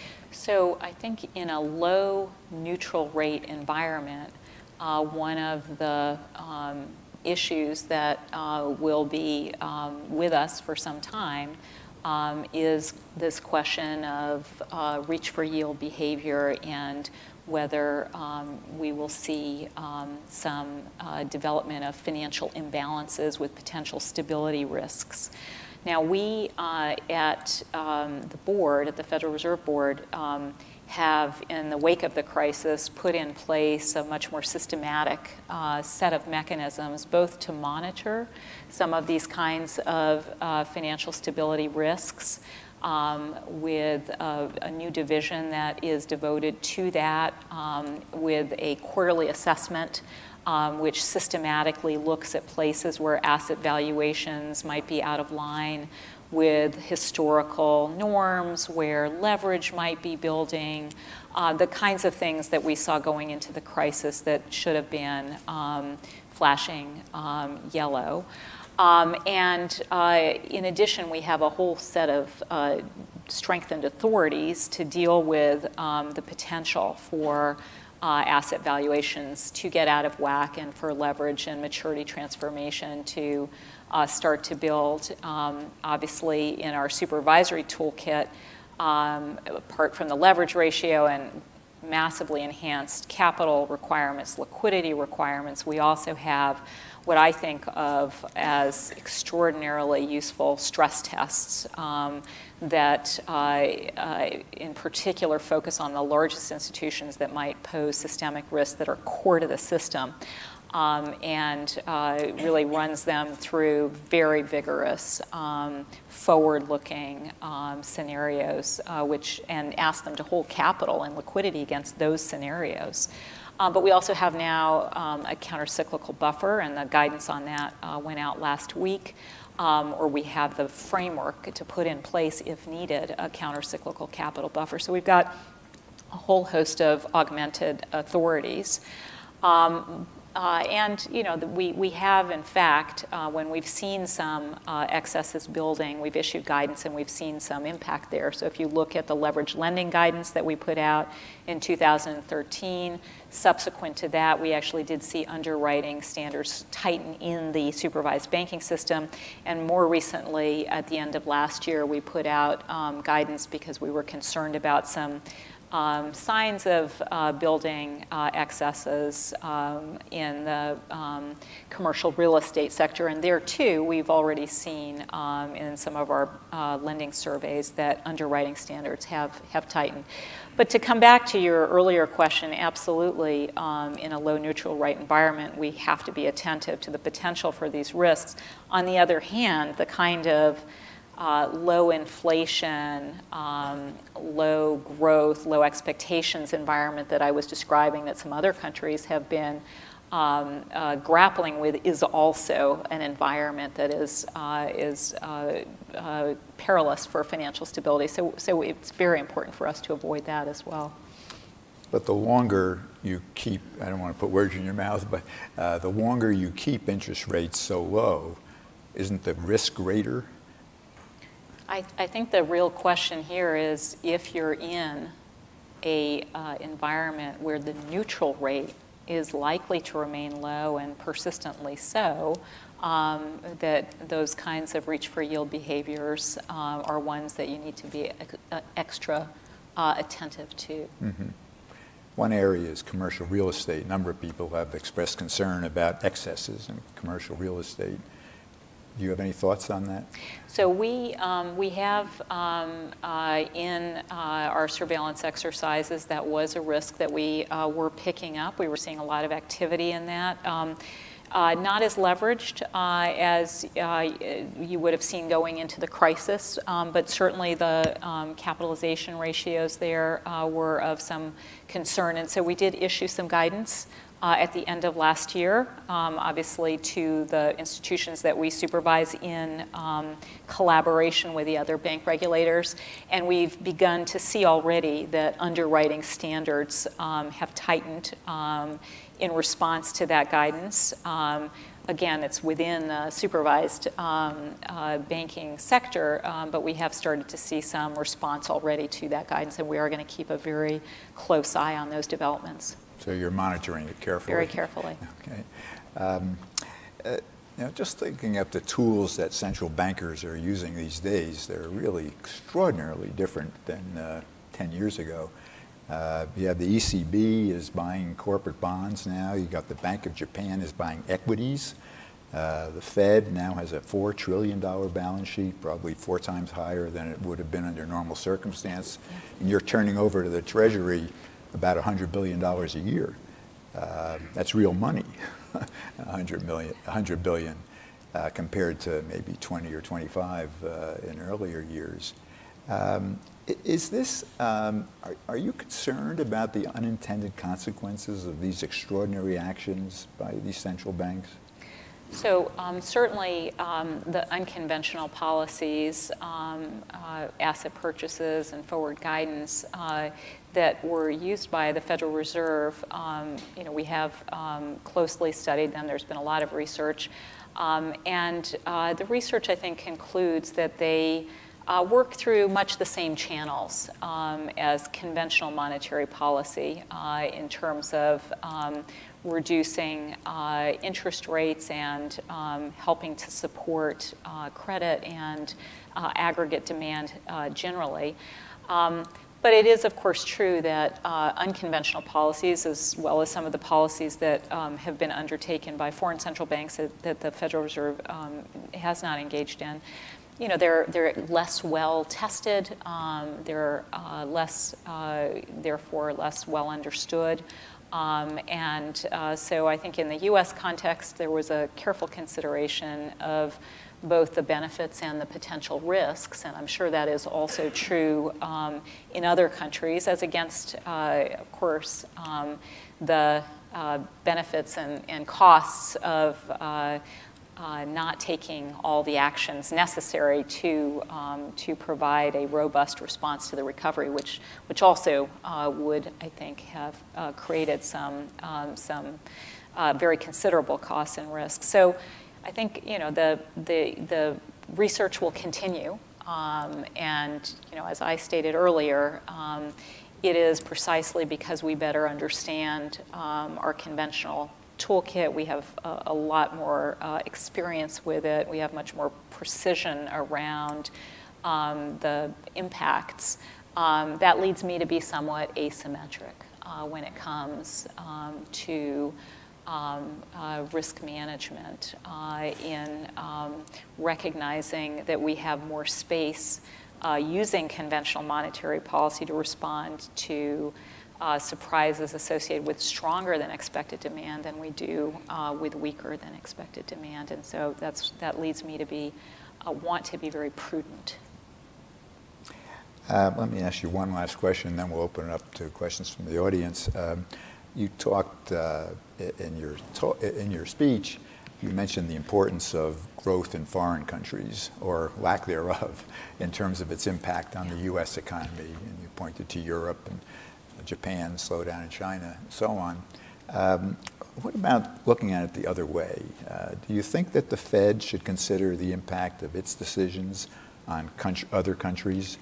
So I think in a low neutral rate environment, uh, one of the um, issues that uh, will be um, with us for some time um, is this question of uh, reach for yield behavior and whether um, we will see um, some uh, development of financial imbalances with potential stability risks. Now, we uh, at um, the board, at the Federal Reserve Board, um, have, in the wake of the crisis, put in place a much more systematic uh, set of mechanisms, both to monitor some of these kinds of uh, financial stability risks, um, with a, a new division that is devoted to that, um, with a quarterly assessment Um, which systematically looks at places where asset valuations might be out of line with historical norms, where leverage might be building, uh, the kinds of things that we saw going into the crisis that should have been um, flashing um, yellow. Um, and uh, in addition, we have a whole set of uh, strengthened authorities to deal with um, the potential for Uh, asset valuations to get out of whack and for leverage and maturity transformation to uh, start to build. Um, obviously, in our supervisory toolkit, um, apart from the leverage ratio and massively enhanced capital requirements, liquidity requirements, we also have what I think of as extraordinarily useful stress tests um, that uh, uh, in particular focus on the largest institutions that might pose systemic risks that are core to the system, um, and uh, really runs them through very vigorous um, forward-looking um, scenarios, uh, which and ask them to hold capital and liquidity against those scenarios. Uh, but we also have now um, a countercyclical buffer, and the guidance on that uh, went out last week. Um, or we have the framework to put in place, if needed, a countercyclical capital buffer. So we've got a whole host of augmented authorities. Um, uh, and, you know, the, we, we have, in fact, uh, when we've seen some uh, excesses building, we've issued guidance and we've seen some impact there. So if you look at the leverage lending guidance that we put out in two thousand thirteen, subsequent to that, we actually did see underwriting standards tighten in the supervised banking system. And more recently, at the end of last year, we put out um, guidance because we were concerned about some um, signs of uh, building uh, excesses um, in the um, commercial real estate sector. And there, too, we've already seen um, in some of our uh, lending surveys that underwriting standards have, have tightened. But to come back to your earlier question, absolutely, um, in a low neutral rate environment, we have to be attentive to the potential for these risks. On the other hand, the kind of uh, low inflation, um, low growth, low expectations environment that I was describing that some other countries have been Um, uh, grappling with is also an environment that is uh, is uh, uh, perilous for financial stability. So, so it's very important for us to avoid that as well. But the longer you keep, I don't want to put words in your mouth, but uh, the longer you keep interest rates so low, isn't the risk greater? I, I think the real question here is if you're in a uh, environment where the neutral rate is likely to remain low and persistently so, um, that those kinds of reach for yield behaviors um, are ones that you need to be uh, extra uh, attentive to. Mm-hmm. One area is commercial real estate. A number of people have expressed concern about excesses in commercial real estate. Do you have any thoughts on that? So we, um, we have um, uh, in uh, our surveillance exercises, that was a risk that we uh, were picking up. We were seeing a lot of activity in that. Um, uh, not as leveraged uh, as uh, you would have seen going into the crisis, um, but certainly the um, capitalization ratios there uh, were of some concern. And so we did issue some guidance Uh, at the end of last year, um, obviously to the institutions that we supervise in um, collaboration with the other bank regulators. And we've begun to see already that underwriting standards um, have tightened um, in response to that guidance. Um, again, it's within the supervised um, uh, banking sector, um, but we have started to see some response already to that guidance, and we are going to keep a very close eye on those developments. So you're monitoring it carefully? Very carefully. Okay. Um, uh, you know, just thinking of the tools that central bankers are using these days, they're really extraordinarily different than uh, ten years ago. Uh, you have the E C B is buying corporate bonds now. You got the Bank of Japan is buying equities. Uh, the Fed now has a four trillion dollar balance sheet, probably four times higher than it would have been under normal circumstance. And you're turning over to the Treasury about one hundred billion dollars a year. Uh, that's real money, one hundred million, one hundred billion, uh, compared to maybe twenty or twenty-five uh, in earlier years. Um, is this, um, are, are you concerned about the unintended consequences of these extraordinary actions by these central banks? So um, certainly um, the unconventional policies, um, uh, asset purchases and forward guidance uh, that were used by the Federal Reserve, um, you know, we have um, closely studied them. There's been a lot of research. Um, and uh, the research, I think, concludes that they uh, work through much the same channels um, as conventional monetary policy uh, in terms of um, reducing uh, interest rates and um, helping to support uh, credit and uh, aggregate demand uh, generally. Um, but it is, of course, true that uh, unconventional policies, as well as some of the policies that um, have been undertaken by foreign central banks that, that the Federal Reserve um, has not engaged in, you know, they're, they're less well tested, um, they're uh, less, uh, therefore less well understood. Um, and uh, so I think in the U S context, there was a careful consideration of both the benefits and the potential risks. And I'm sure that is also true um, in other countries, as against, uh, of course, um, the uh, benefits and, and costs of uh, Uh, not taking all the actions necessary to um, to provide a robust response to the recovery, which which also uh, would, I think, have uh, created some um, some uh, very considerable costs and risks. So, I think you know the the the research will continue, um, and you know as I stated earlier. Um, it is precisely because we better understand um, our conventional toolkit, we have a, a lot more uh, experience with it. We have much more precision around um, the impacts. Um, that leads me to be somewhat asymmetric uh, when it comes um, to um, uh, risk management uh, in um, recognizing that we have more space uh, using conventional monetary policy to respond to Uh, surprises associated with stronger than expected demand than we do uh, with weaker than expected demand. And so that's, that leads me to be uh, want to be very prudent. Uh, let me ask you one last question, and then we'll open it up to questions from the audience. Um, you talked uh, in your ta in your speech. You mentioned the importance of growth in foreign countries, or lack thereof, in terms of its impact on the U S economy. And you pointed to Europe and Japan, slowdown in China, and so on. Um, what about looking at it the other way? Uh, do you think that the Fed should consider the impact of its decisions on country, other countries?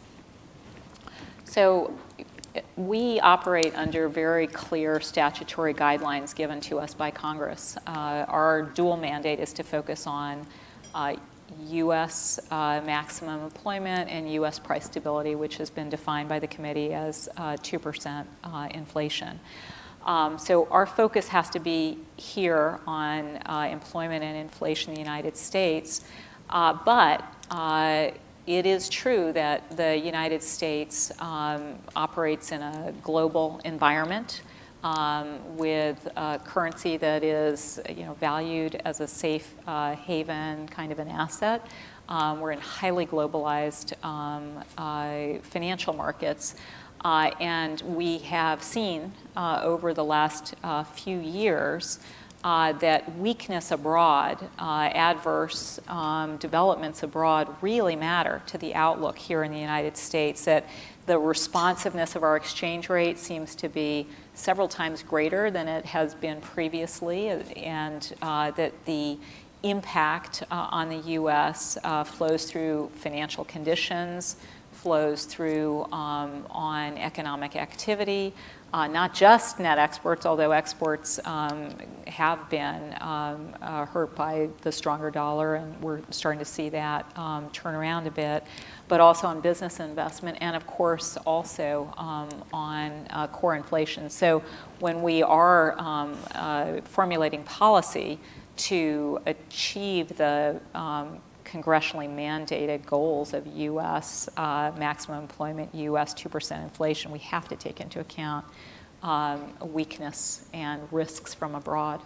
So we operate under very clear statutory guidelines given to us by Congress. Uh, our dual mandate is to focus on uh, U S uh, maximum employment and U S price stability, which has been defined by the committee as uh, two percent uh, inflation. Um, so our focus has to be here on uh, employment and inflation in the United States, uh, but uh, it is true that the United States um, operates in a global environment um, with a currency that is, you know, valued as a safe uh, haven kind of an asset. Um, we're in highly globalized um, uh, financial markets, uh, and we have seen uh, over the last uh, few years Uh, that weakness abroad, uh, adverse um, developments abroad really matter to the outlook here in the United States, that the responsiveness of our exchange rate seems to be several times greater than it has been previously, and uh, that the impact uh, on the U S uh, flows through financial conditions, flows through um, on economic activity, Uh, not just net exports, although exports um, have been um, uh, hurt by the stronger dollar, and we're starting to see that um, turn around a bit, but also on business investment, and of course also um, on uh, core inflation. So when we are um, uh, formulating policy to achieve the um, congressionally mandated goals of U S uh, maximum employment, U S two percent inflation, we have to take into account um, weakness and risks from abroad.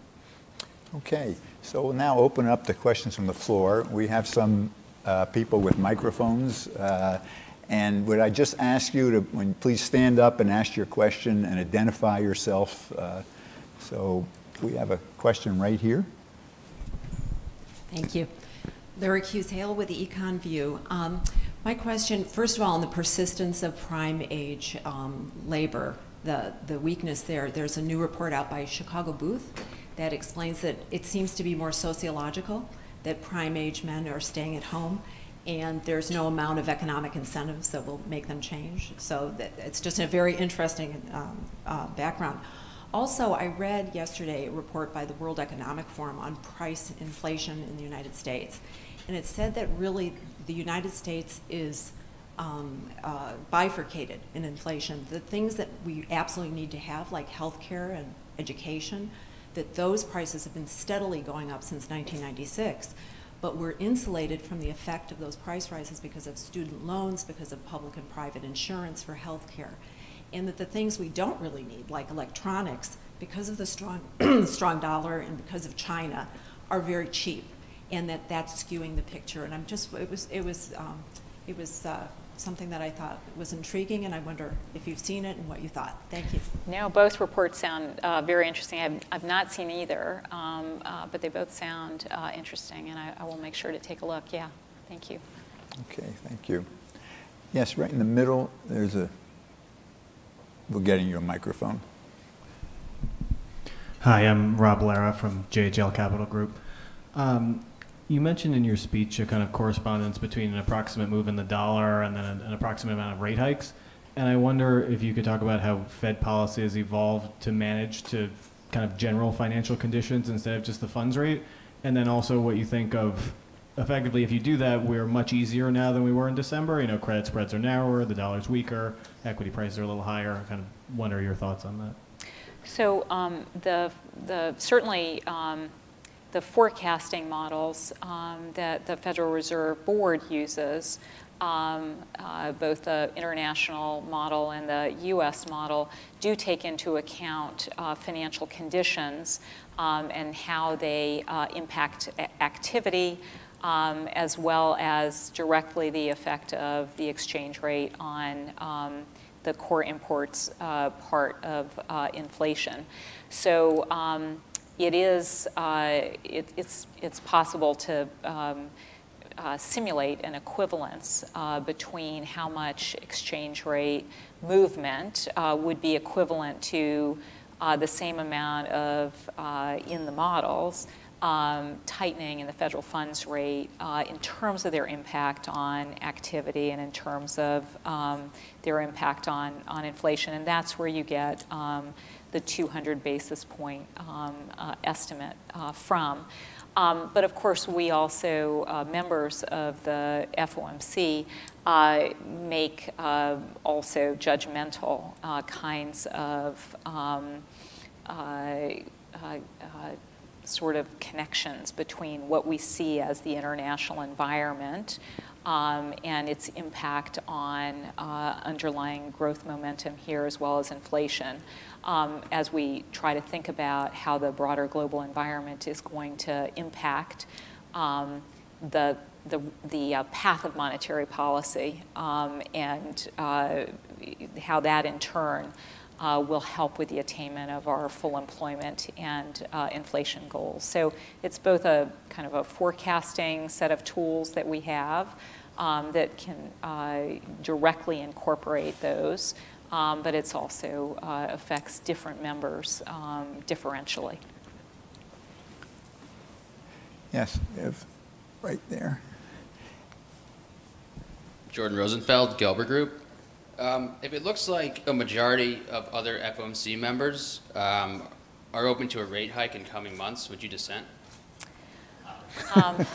Okay, so we'll now open up to questions from the floor. We have some uh, people with microphones. Uh, and would I just ask you to when, please stand up and ask your question and identify yourself. Uh, so we have a question right here. Thank you. Laura Hughes-Hale with the Econ View. Um, my question, first of all, on the persistence of prime age um, labor, the, the weakness there, there's a new report out by Chicago Booth that explains that it seems to be more sociological, that prime age men are staying at home, and there's no amount of economic incentives that will make them change. So that, it's just a very interesting um, uh, background. Also, I read yesterday a report by the World Economic Forum on price inflation in the United States. And it said that really the United States is um, uh, bifurcated in inflation. The things that we absolutely need to have, like healthcare and education, that those prices have been steadily going up since nineteen ninety-six. But we're insulated from the effect of those price rises because of student loans, because of public and private insurance for healthcare. And that the things we don't really need, like electronics, because of the strong, strong dollar and because of China, are very cheap. And that that's skewing the picture. And I'm just, it was, it was, um, it was uh, something that I thought was intriguing, and I wonder if you've seen it and what you thought. Thank you. No, both reports sound uh, very interesting. I've, I've not seen either, um, uh, but they both sound uh, interesting, and I, I will make sure to take a look. Yeah, thank you. Okay, thank you. Yes, right in the middle, there's a, we're getting you a microphone. Hi, I'm Rob Lara from J H L Capital Group. Um, You mentioned in your speech a kind of correspondence between an approximate move in the dollar and then an, an approximate amount of rate hikes. And I wonder if you could talk about how Fed policy has evolved to manage to kind of general financial conditions instead of just the funds rate. And then also what you think of, effectively, if you do that, we're much easier now than we were in December. You know, credit spreads are narrower, the dollar's weaker, equity prices are a little higher. I kind of wonder your thoughts on that. So um, the, the certainly, um, the forecasting models um, that the Federal Reserve Board uses, um, uh, both the international model and the U S model, do take into account uh, financial conditions um, and how they uh, impact activity, um, as well as directly the effect of the exchange rate on um, the core imports uh, part of uh, inflation. So um, it is, uh, it, it's, it's possible to um, uh, simulate an equivalence uh, between how much exchange rate movement uh, would be equivalent to uh, the same amount of, uh, in the models, um, tightening in the federal funds rate uh, in terms of their impact on activity and in terms of um, their impact on, on inflation. And that's where you get um, the two hundred basis point um, uh, estimate uh, from. Um, but of course, we also, uh, members of the F O M C, uh, make uh, also judgmental uh, kinds of um, uh, uh, uh, sort of connections between what we see as the international environment um, and its impact on uh, underlying growth momentum here as well as inflation. Um, as we try to think about how the broader global environment is going to impact um, the, the, the uh, path of monetary policy um, and uh, how that in turn uh, will help with the attainment of our full employment and uh, inflation goals. So it's both a kind of a forecasting set of tools that we have um, that can uh, directly incorporate those. Um, but it also uh, affects different members um, differentially. Yes, if right there. Jordan Rosenfeld, Gelber Group. Um, if it looks like a majority of other F O M C members um, are open to a rate hike in coming months, would you dissent? Um,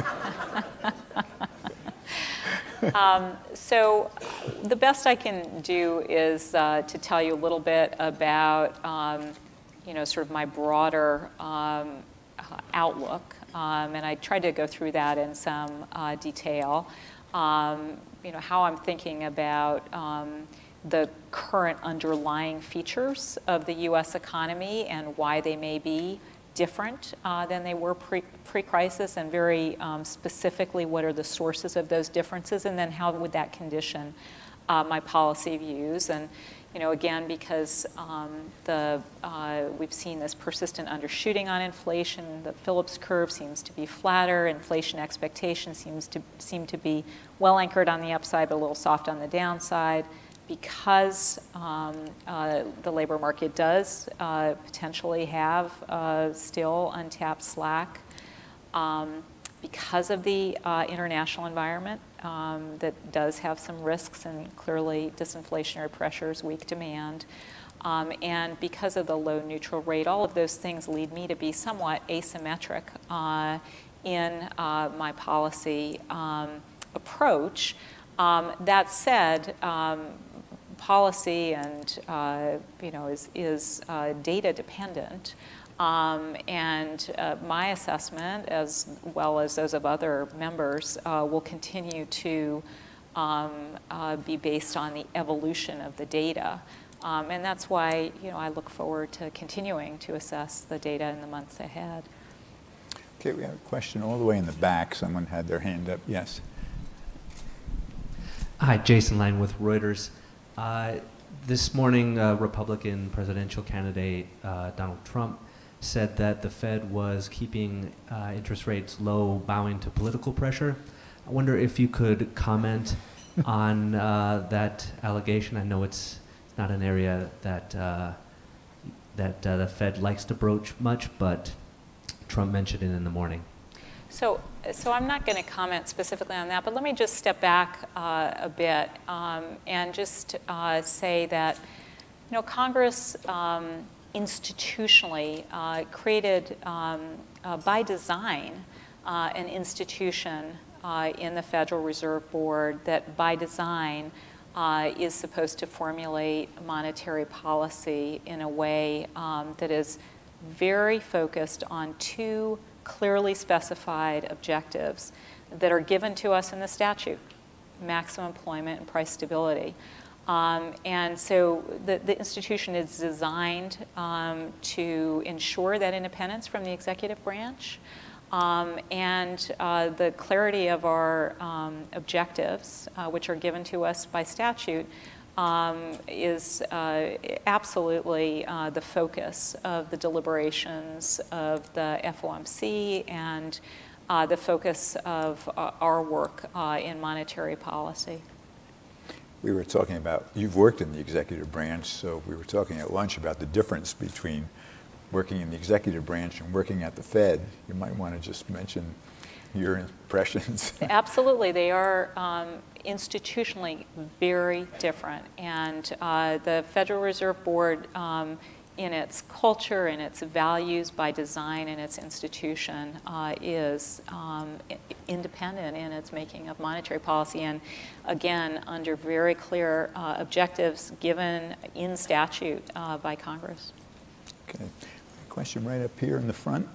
Um, so the best I can do is uh, to tell you a little bit about, um, you know, sort of my broader um, outlook. Um, and I tried to go through that in some uh, detail. Um, you know, how I'm thinking about um, the current underlying features of the U S economy and why they may be different uh, than they were pre, pre-crisis, and very um, specifically what are the sources of those differences, and then how would that condition uh, my policy views. And you know, again, because um, the uh, we've seen this persistent undershooting on inflation, the Phillips curve seems to be flatter, inflation expectation seems to seem to be well anchored on the upside, but a little soft on the downside. Because um, uh, the labor market does uh, potentially have uh, still untapped slack, um, because of the uh, international environment um, that does have some risks and clearly disinflationary pressures, weak demand, um, and because of the low neutral rate, all of those things lead me to be somewhat asymmetric uh, in uh, my policy um, approach. Um, that said, um, policy and uh, you know is, is uh, data dependent, um, and uh, my assessment, as well as those of other members, uh, will continue to um, uh, be based on the evolution of the data, um, and that's why you know I look forward to continuing to assess the data in the months ahead. Okay, we have a question all the way in the back. Someone had their hand up. Yes. Hi, Jason Lang with Reuters. Uh, this morning, uh, Republican presidential candidate uh, Donald Trump said that the Fed was keeping uh, interest rates low, bowing to political pressure. I wonder if you could comment on uh, that allegation. I know it's not an area that uh, that uh, the Fed likes to broach much, but Trump mentioned it in the morning. So, so I'm not going to comment specifically on that, but let me just step back uh, a bit um, and just uh, say that, you know, Congress um, institutionally uh, created um, uh, by design uh, an institution uh, in the Federal Reserve Board that by design uh, is supposed to formulate monetary policy in a way um, that is very focused on two clearly specified objectives that are given to us in the statute: maximum employment and price stability. Um, and so the, the institution is designed um, to ensure that independence from the executive branch Um, and uh, the clarity of our um, objectives, uh, which are given to us by statute, um, is uh, absolutely uh, the focus of the deliberations of the F O M C and uh, the focus of uh, our work uh, in monetary policy. We were talking about, you've worked in the executive branch, so we were talking at lunch about the difference between working in the executive branch and working at the Fed. You might want to just mention your impressions. Absolutely. They are um, institutionally very different. And uh, the Federal Reserve Board, um, in its culture, in its values by design, in its institution, uh, is um, independent in its making of monetary policy, and again, under very clear uh, objectives given in statute uh, by Congress. Okay. Question right up here in the front.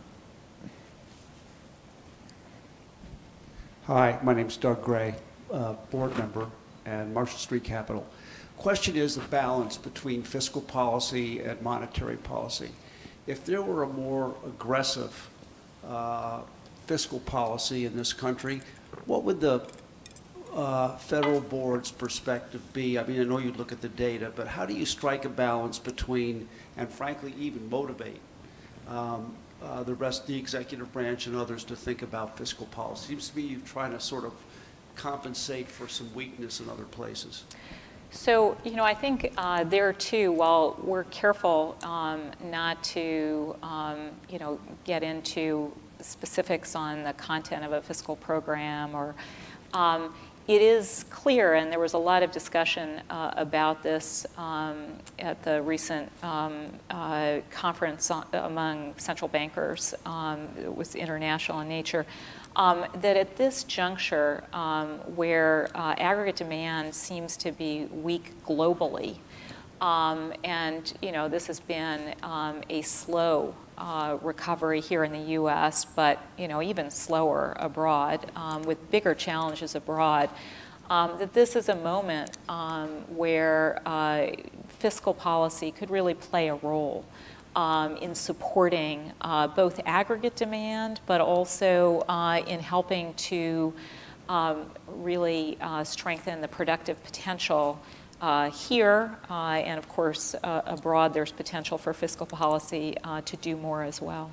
Hi, my name is Doug Gray, uh, board member and Marshall Street Capital. Question is the balance between fiscal policy and monetary policy. If there were a more aggressive uh, fiscal policy in this country, what would the uh, federal board's perspective be? I mean, I know you'd look at the data, but how do you strike a balance between, and frankly, even motivate um, uh, the rest of the executive branch and others to think about fiscal policy? Seems to me you're trying to sort of compensate for some weakness in other places. So, you know, I think uh, there too, while we're careful um, not to, um, you know, get into specifics on the content of a fiscal program, or um, it is clear, and there was a lot of discussion uh, about this um, at the recent um, uh, conference on, among central bankers. Um, it was international in nature. Um, that at this juncture, um, where uh, aggregate demand seems to be weak globally, um, and you know this has been um, a slow uh, recovery here in the U S, but you know even slower abroad, um, with bigger challenges abroad. Um, that this is a moment um, where uh, fiscal policy could really play a role Um, in supporting uh, both aggregate demand, but also uh, in helping to um, really uh, strengthen the productive potential uh, here, uh, and of course uh, abroad there's potential for fiscal policy uh, to do more as well.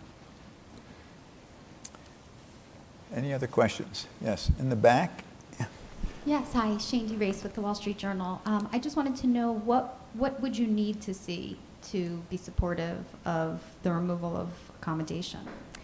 Any other questions? Yes, in the back. Yes, hi, Shane D. Race with the Wall Street Journal. Um, I just wanted to know what, what would you need to see to be supportive of the removal of accommodation?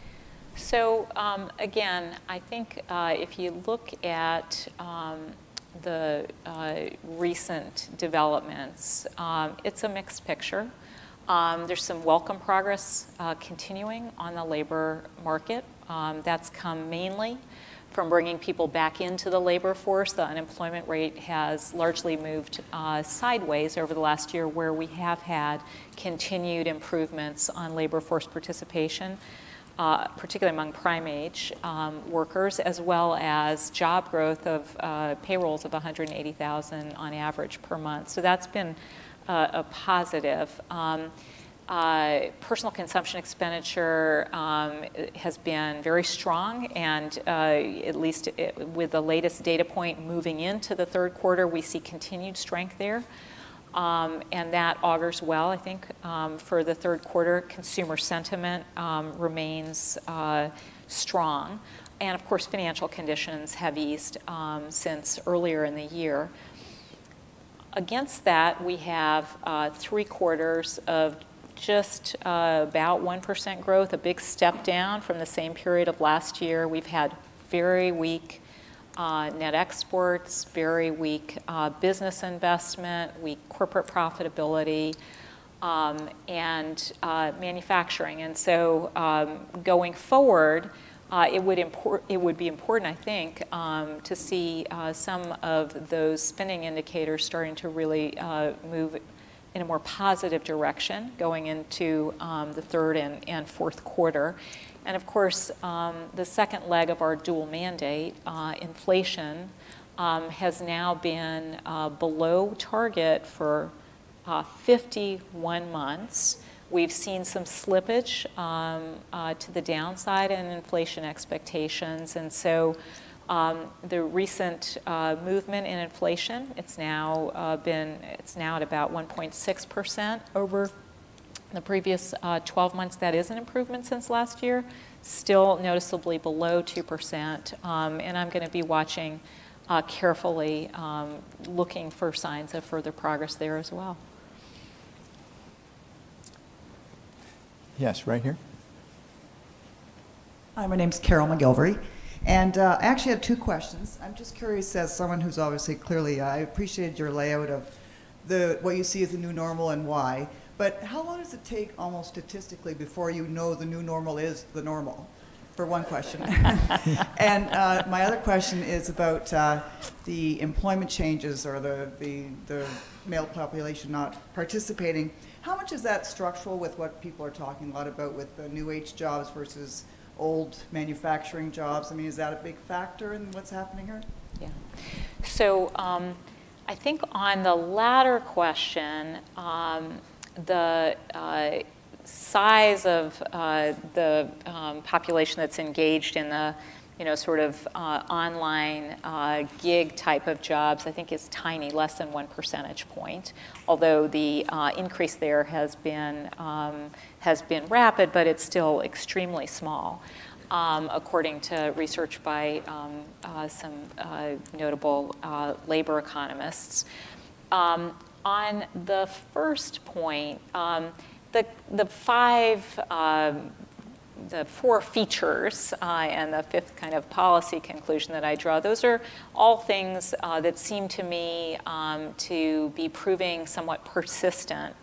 So um, again, I think uh, if you look at um, the uh, recent developments, um, it's a mixed picture. Um, there's some welcome progress uh, continuing on the labor market. Um, that's come mainly from bringing people back into the labor force. The unemployment rate has largely moved uh, sideways over the last year, where we have had continued improvements on labor force participation, uh, particularly among prime age um, workers, as well as job growth of uh, payrolls of one hundred eighty thousand on average per month. So that's been uh, a positive. Um, Uh, personal consumption expenditure um, has been very strong, and uh, at least it, with the latest data point moving into the third quarter, we see continued strength there. Um, and that augurs well, I think, um, for the third quarter. Consumer sentiment um, remains uh, strong. And of course, financial conditions have eased um, since earlier in the year. Against that, we have uh, three quarters of just uh, about one percent growth, a big step down from the same period of last year. We've had very weak uh, net exports, very weak uh, business investment, weak corporate profitability, um, and uh, manufacturing. And so um, going forward, uh, it, would import, it would be important, I think, um, to see uh, some of those spending indicators starting to really uh, move in a more positive direction going into um, the third and, and fourth quarter. And of course, um, the second leg of our dual mandate, uh, inflation, um, has now been uh, below target for uh, fifty-one months, we've seen some slippage um, uh, to the downside in inflation expectations. And so um, the recent uh, movement in inflation, it's now uh, been, it's now at about one point six percent over the previous uh, twelve months. That is an improvement since last year, still noticeably below two percent. Um, and I'm going to be watching uh, carefully, um, looking for signs of further progress there as well. Yes, right here. Hi, my name's Carol McGilvery, and uh, I actually have two questions. I'm just curious, as someone who's obviously clearly, I appreciated your layout of the what you see as the new normal and why, but how long does it take almost statistically before you know the new normal is the normal, for one question? And uh, my other question is about uh, the employment changes or the, the, the male population not participating. How much is that structural with what people are talking a lot about with the new age jobs versus old manufacturing jobs? I mean, is that a big factor in what's happening here? Yeah. So um, I think on the latter question, um, the uh, size of uh, the um, population that's engaged in the you know, sort of uh, online uh, gig type of jobs, I think is tiny, less than one percentage point. Although the uh, increase there has been um, has been rapid, but it's still extremely small, um, according to research by um, uh, some uh, notable uh, labor economists. Um, on the first point, um, the the five. Um, the four features uh, and the fifth kind of policy conclusion that I draw, those are all things uh, that seem to me um, to be proving somewhat persistent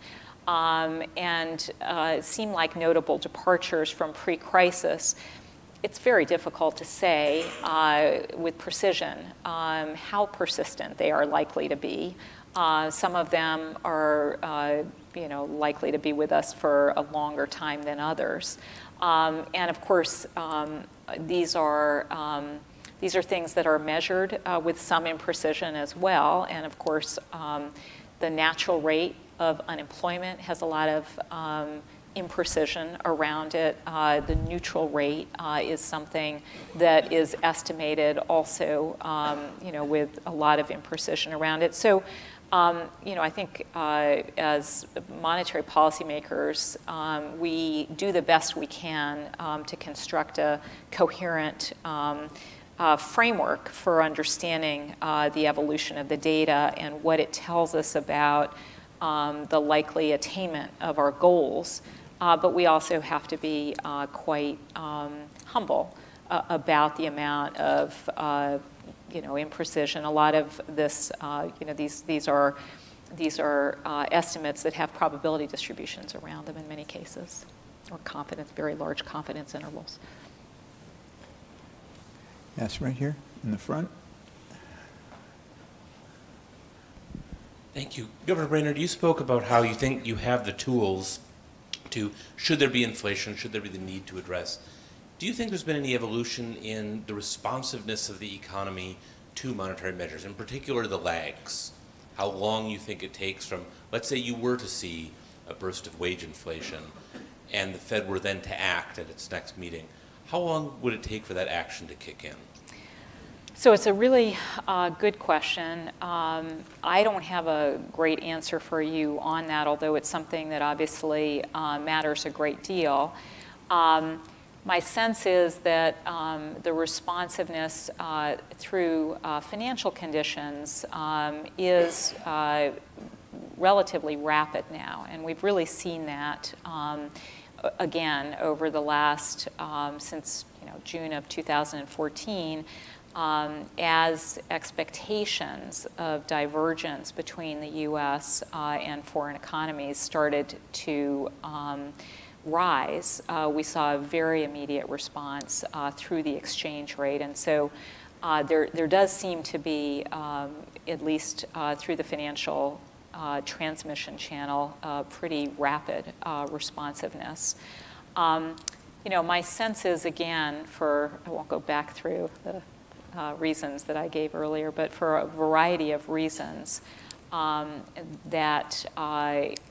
um, and uh, seem like notable departures from pre-crisis. It's very difficult to say uh, with precision um, how persistent they are likely to be. Uh, some of them are uh, you know, likely to be with us for a longer time than others. Um, and of course, um, these are um, these are things that are measured uh, with some imprecision as well. And of course, um, the natural rate of unemployment has a lot of um, imprecision around it. Uh, the neutral rate uh, is something that is estimated also, um, you know, with a lot of imprecision around it. So. Um, you know, I think uh, as monetary policymakers, um, we do the best we can um, to construct a coherent um, uh, framework for understanding uh, the evolution of the data and what it tells us about um, the likely attainment of our goals. Uh, but we also have to be uh, quite um, humble uh, about the amount of uh, you know, imprecision. A lot of this, uh, you know, these these are these are uh, estimates that have probability distributions around them in many cases, or confidence, very large confidence intervals. Yes, right here in the front. Thank you. Governor Brainard, you spoke about how you think you have the tools to, should there be inflation, should there be the need to address. Do you think there's been any evolution in the responsiveness of the economy to monetary measures, in particular the lags? How long you think it takes from, let's say you were to see a burst of wage inflation and the Fed were then to act at its next meeting, how long would it take for that action to kick in? So it's a really uh, good question. Um, I don't have a great answer for you on that, although it's something that obviously uh, matters a great deal. Um, My sense is that um, the responsiveness uh, through uh, financial conditions um, is uh, relatively rapid now, and we've really seen that um, again over the last um, since you know June of two thousand fourteen, um, as expectations of divergence between the U S uh, and foreign economies started to um, rise, uh, we saw a very immediate response uh, through the exchange rate. And so uh, there, there does seem to be, um, at least uh, through the financial uh, transmission channel, uh, pretty rapid uh, responsiveness. Um, you know, my sense is, again, for, I won't go back through the uh, reasons that I gave earlier, but for a variety of reasons, um, that uh,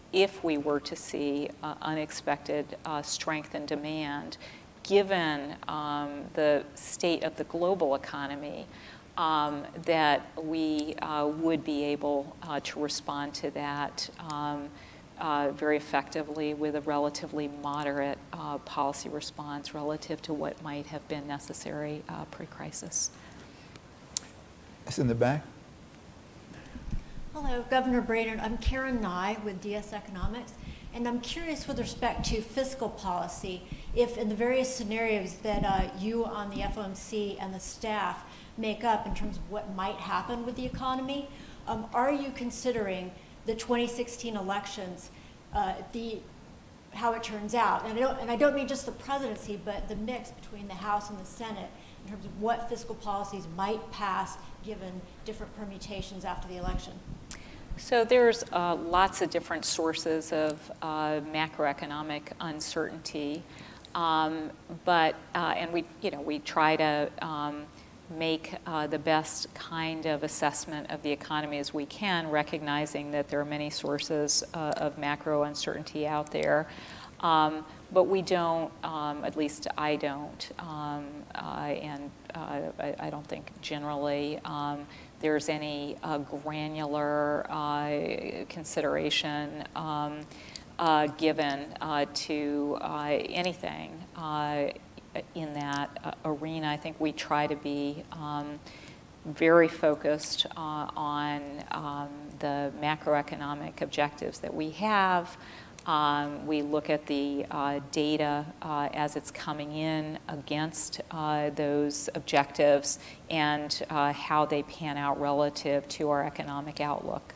if we were to see uh, unexpected uh, strength in demand, given um, the state of the global economy, um, that we uh, would be able uh, to respond to that um, uh, very effectively with a relatively moderate uh, policy response relative to what might have been necessary uh, pre-crisis. It's in the back. Hello, Governor Brainard. I'm Karen Nye with D S Economics, and I'm curious with respect to fiscal policy, if in the various scenarios that uh, you on the F O M C and the staff make up in terms of what might happen with the economy, um, are you considering the twenty sixteen elections, uh, the how it turns out? And I don't, and I don't mean just the presidency, but the mix between the House and the Senate in terms of what fiscal policies might pass given different permutations after the election. So there's uh, lots of different sources of uh, macroeconomic uncertainty, um, but uh, and we, you know, we try to um, make uh, the best kind of assessment of the economy as we can, recognizing that there are many sources uh, of macro uncertainty out there. Um, but we don't, um, at least I don't, um, uh, and uh, I, I don't think generally um, there's any uh, granular uh, consideration um, uh, given uh, to uh, anything uh, in that uh, arena. I think we try to be um, very focused uh, on um, the macroeconomic objectives that we have. Um, we look at the uh, data uh, as it's coming in against uh, those objectives and uh, how they pan out relative to our economic outlook.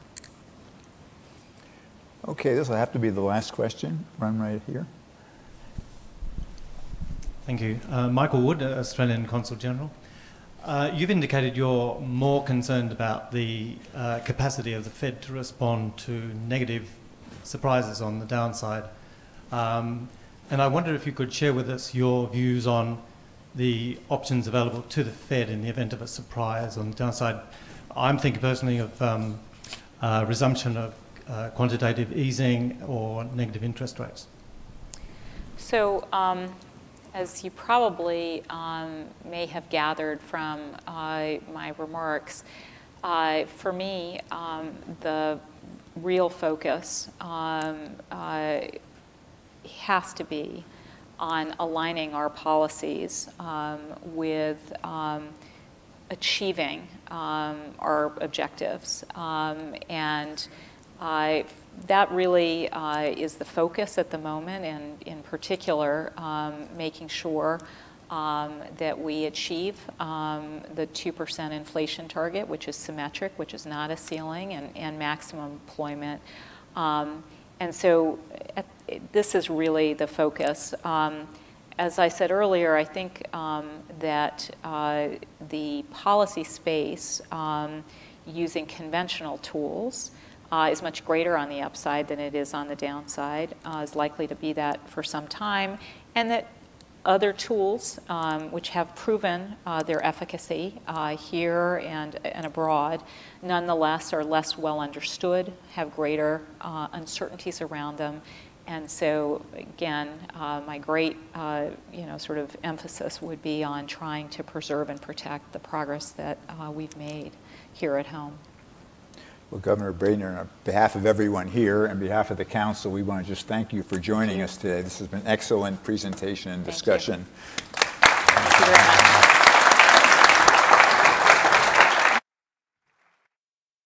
Okay, this will have to be the last question. Run right here. Thank you. Uh, Michael Wood, uh, Australian Consul General. Uh, you've indicated you're more concerned about the uh, capacity of the Fed to respond to negative surprises on the downside. Um, and I wonder if you could share with us your views on the options available to the Fed in the event of a surprise on the downside. I'm thinking personally of um, uh, resumption of uh, quantitative easing or negative interest rates. So, um, as you probably um, may have gathered from uh, my remarks, uh, for me, um, the real focus um, uh, has to be on aligning our policies um, with um, achieving um, our objectives. Um, and uh, that really uh, is the focus at the moment, and in particular, um, making sure Um, that we achieve um, the two percent inflation target, which is symmetric, which is not a ceiling, and, and maximum employment. Um, and so at, this is really the focus. Um, as I said earlier, I think um, that uh, the policy space um, using conventional tools uh, is much greater on the upside than it is on the downside, uh, is likely to be that for some time, and that other tools, um, which have proven uh, their efficacy uh, here and, and abroad, nonetheless are less well understood, have greater uh, uncertainties around them. And so, again, uh, my great, uh, you know, sort of emphasis would be on trying to preserve and protect the progress that uh, we've made here at home. Well, Governor Brainard, on behalf of everyone here and on behalf of the Council, we want to just thank you for joining us today. This has been an excellent presentation and discussion. Thank you, Thank you very much.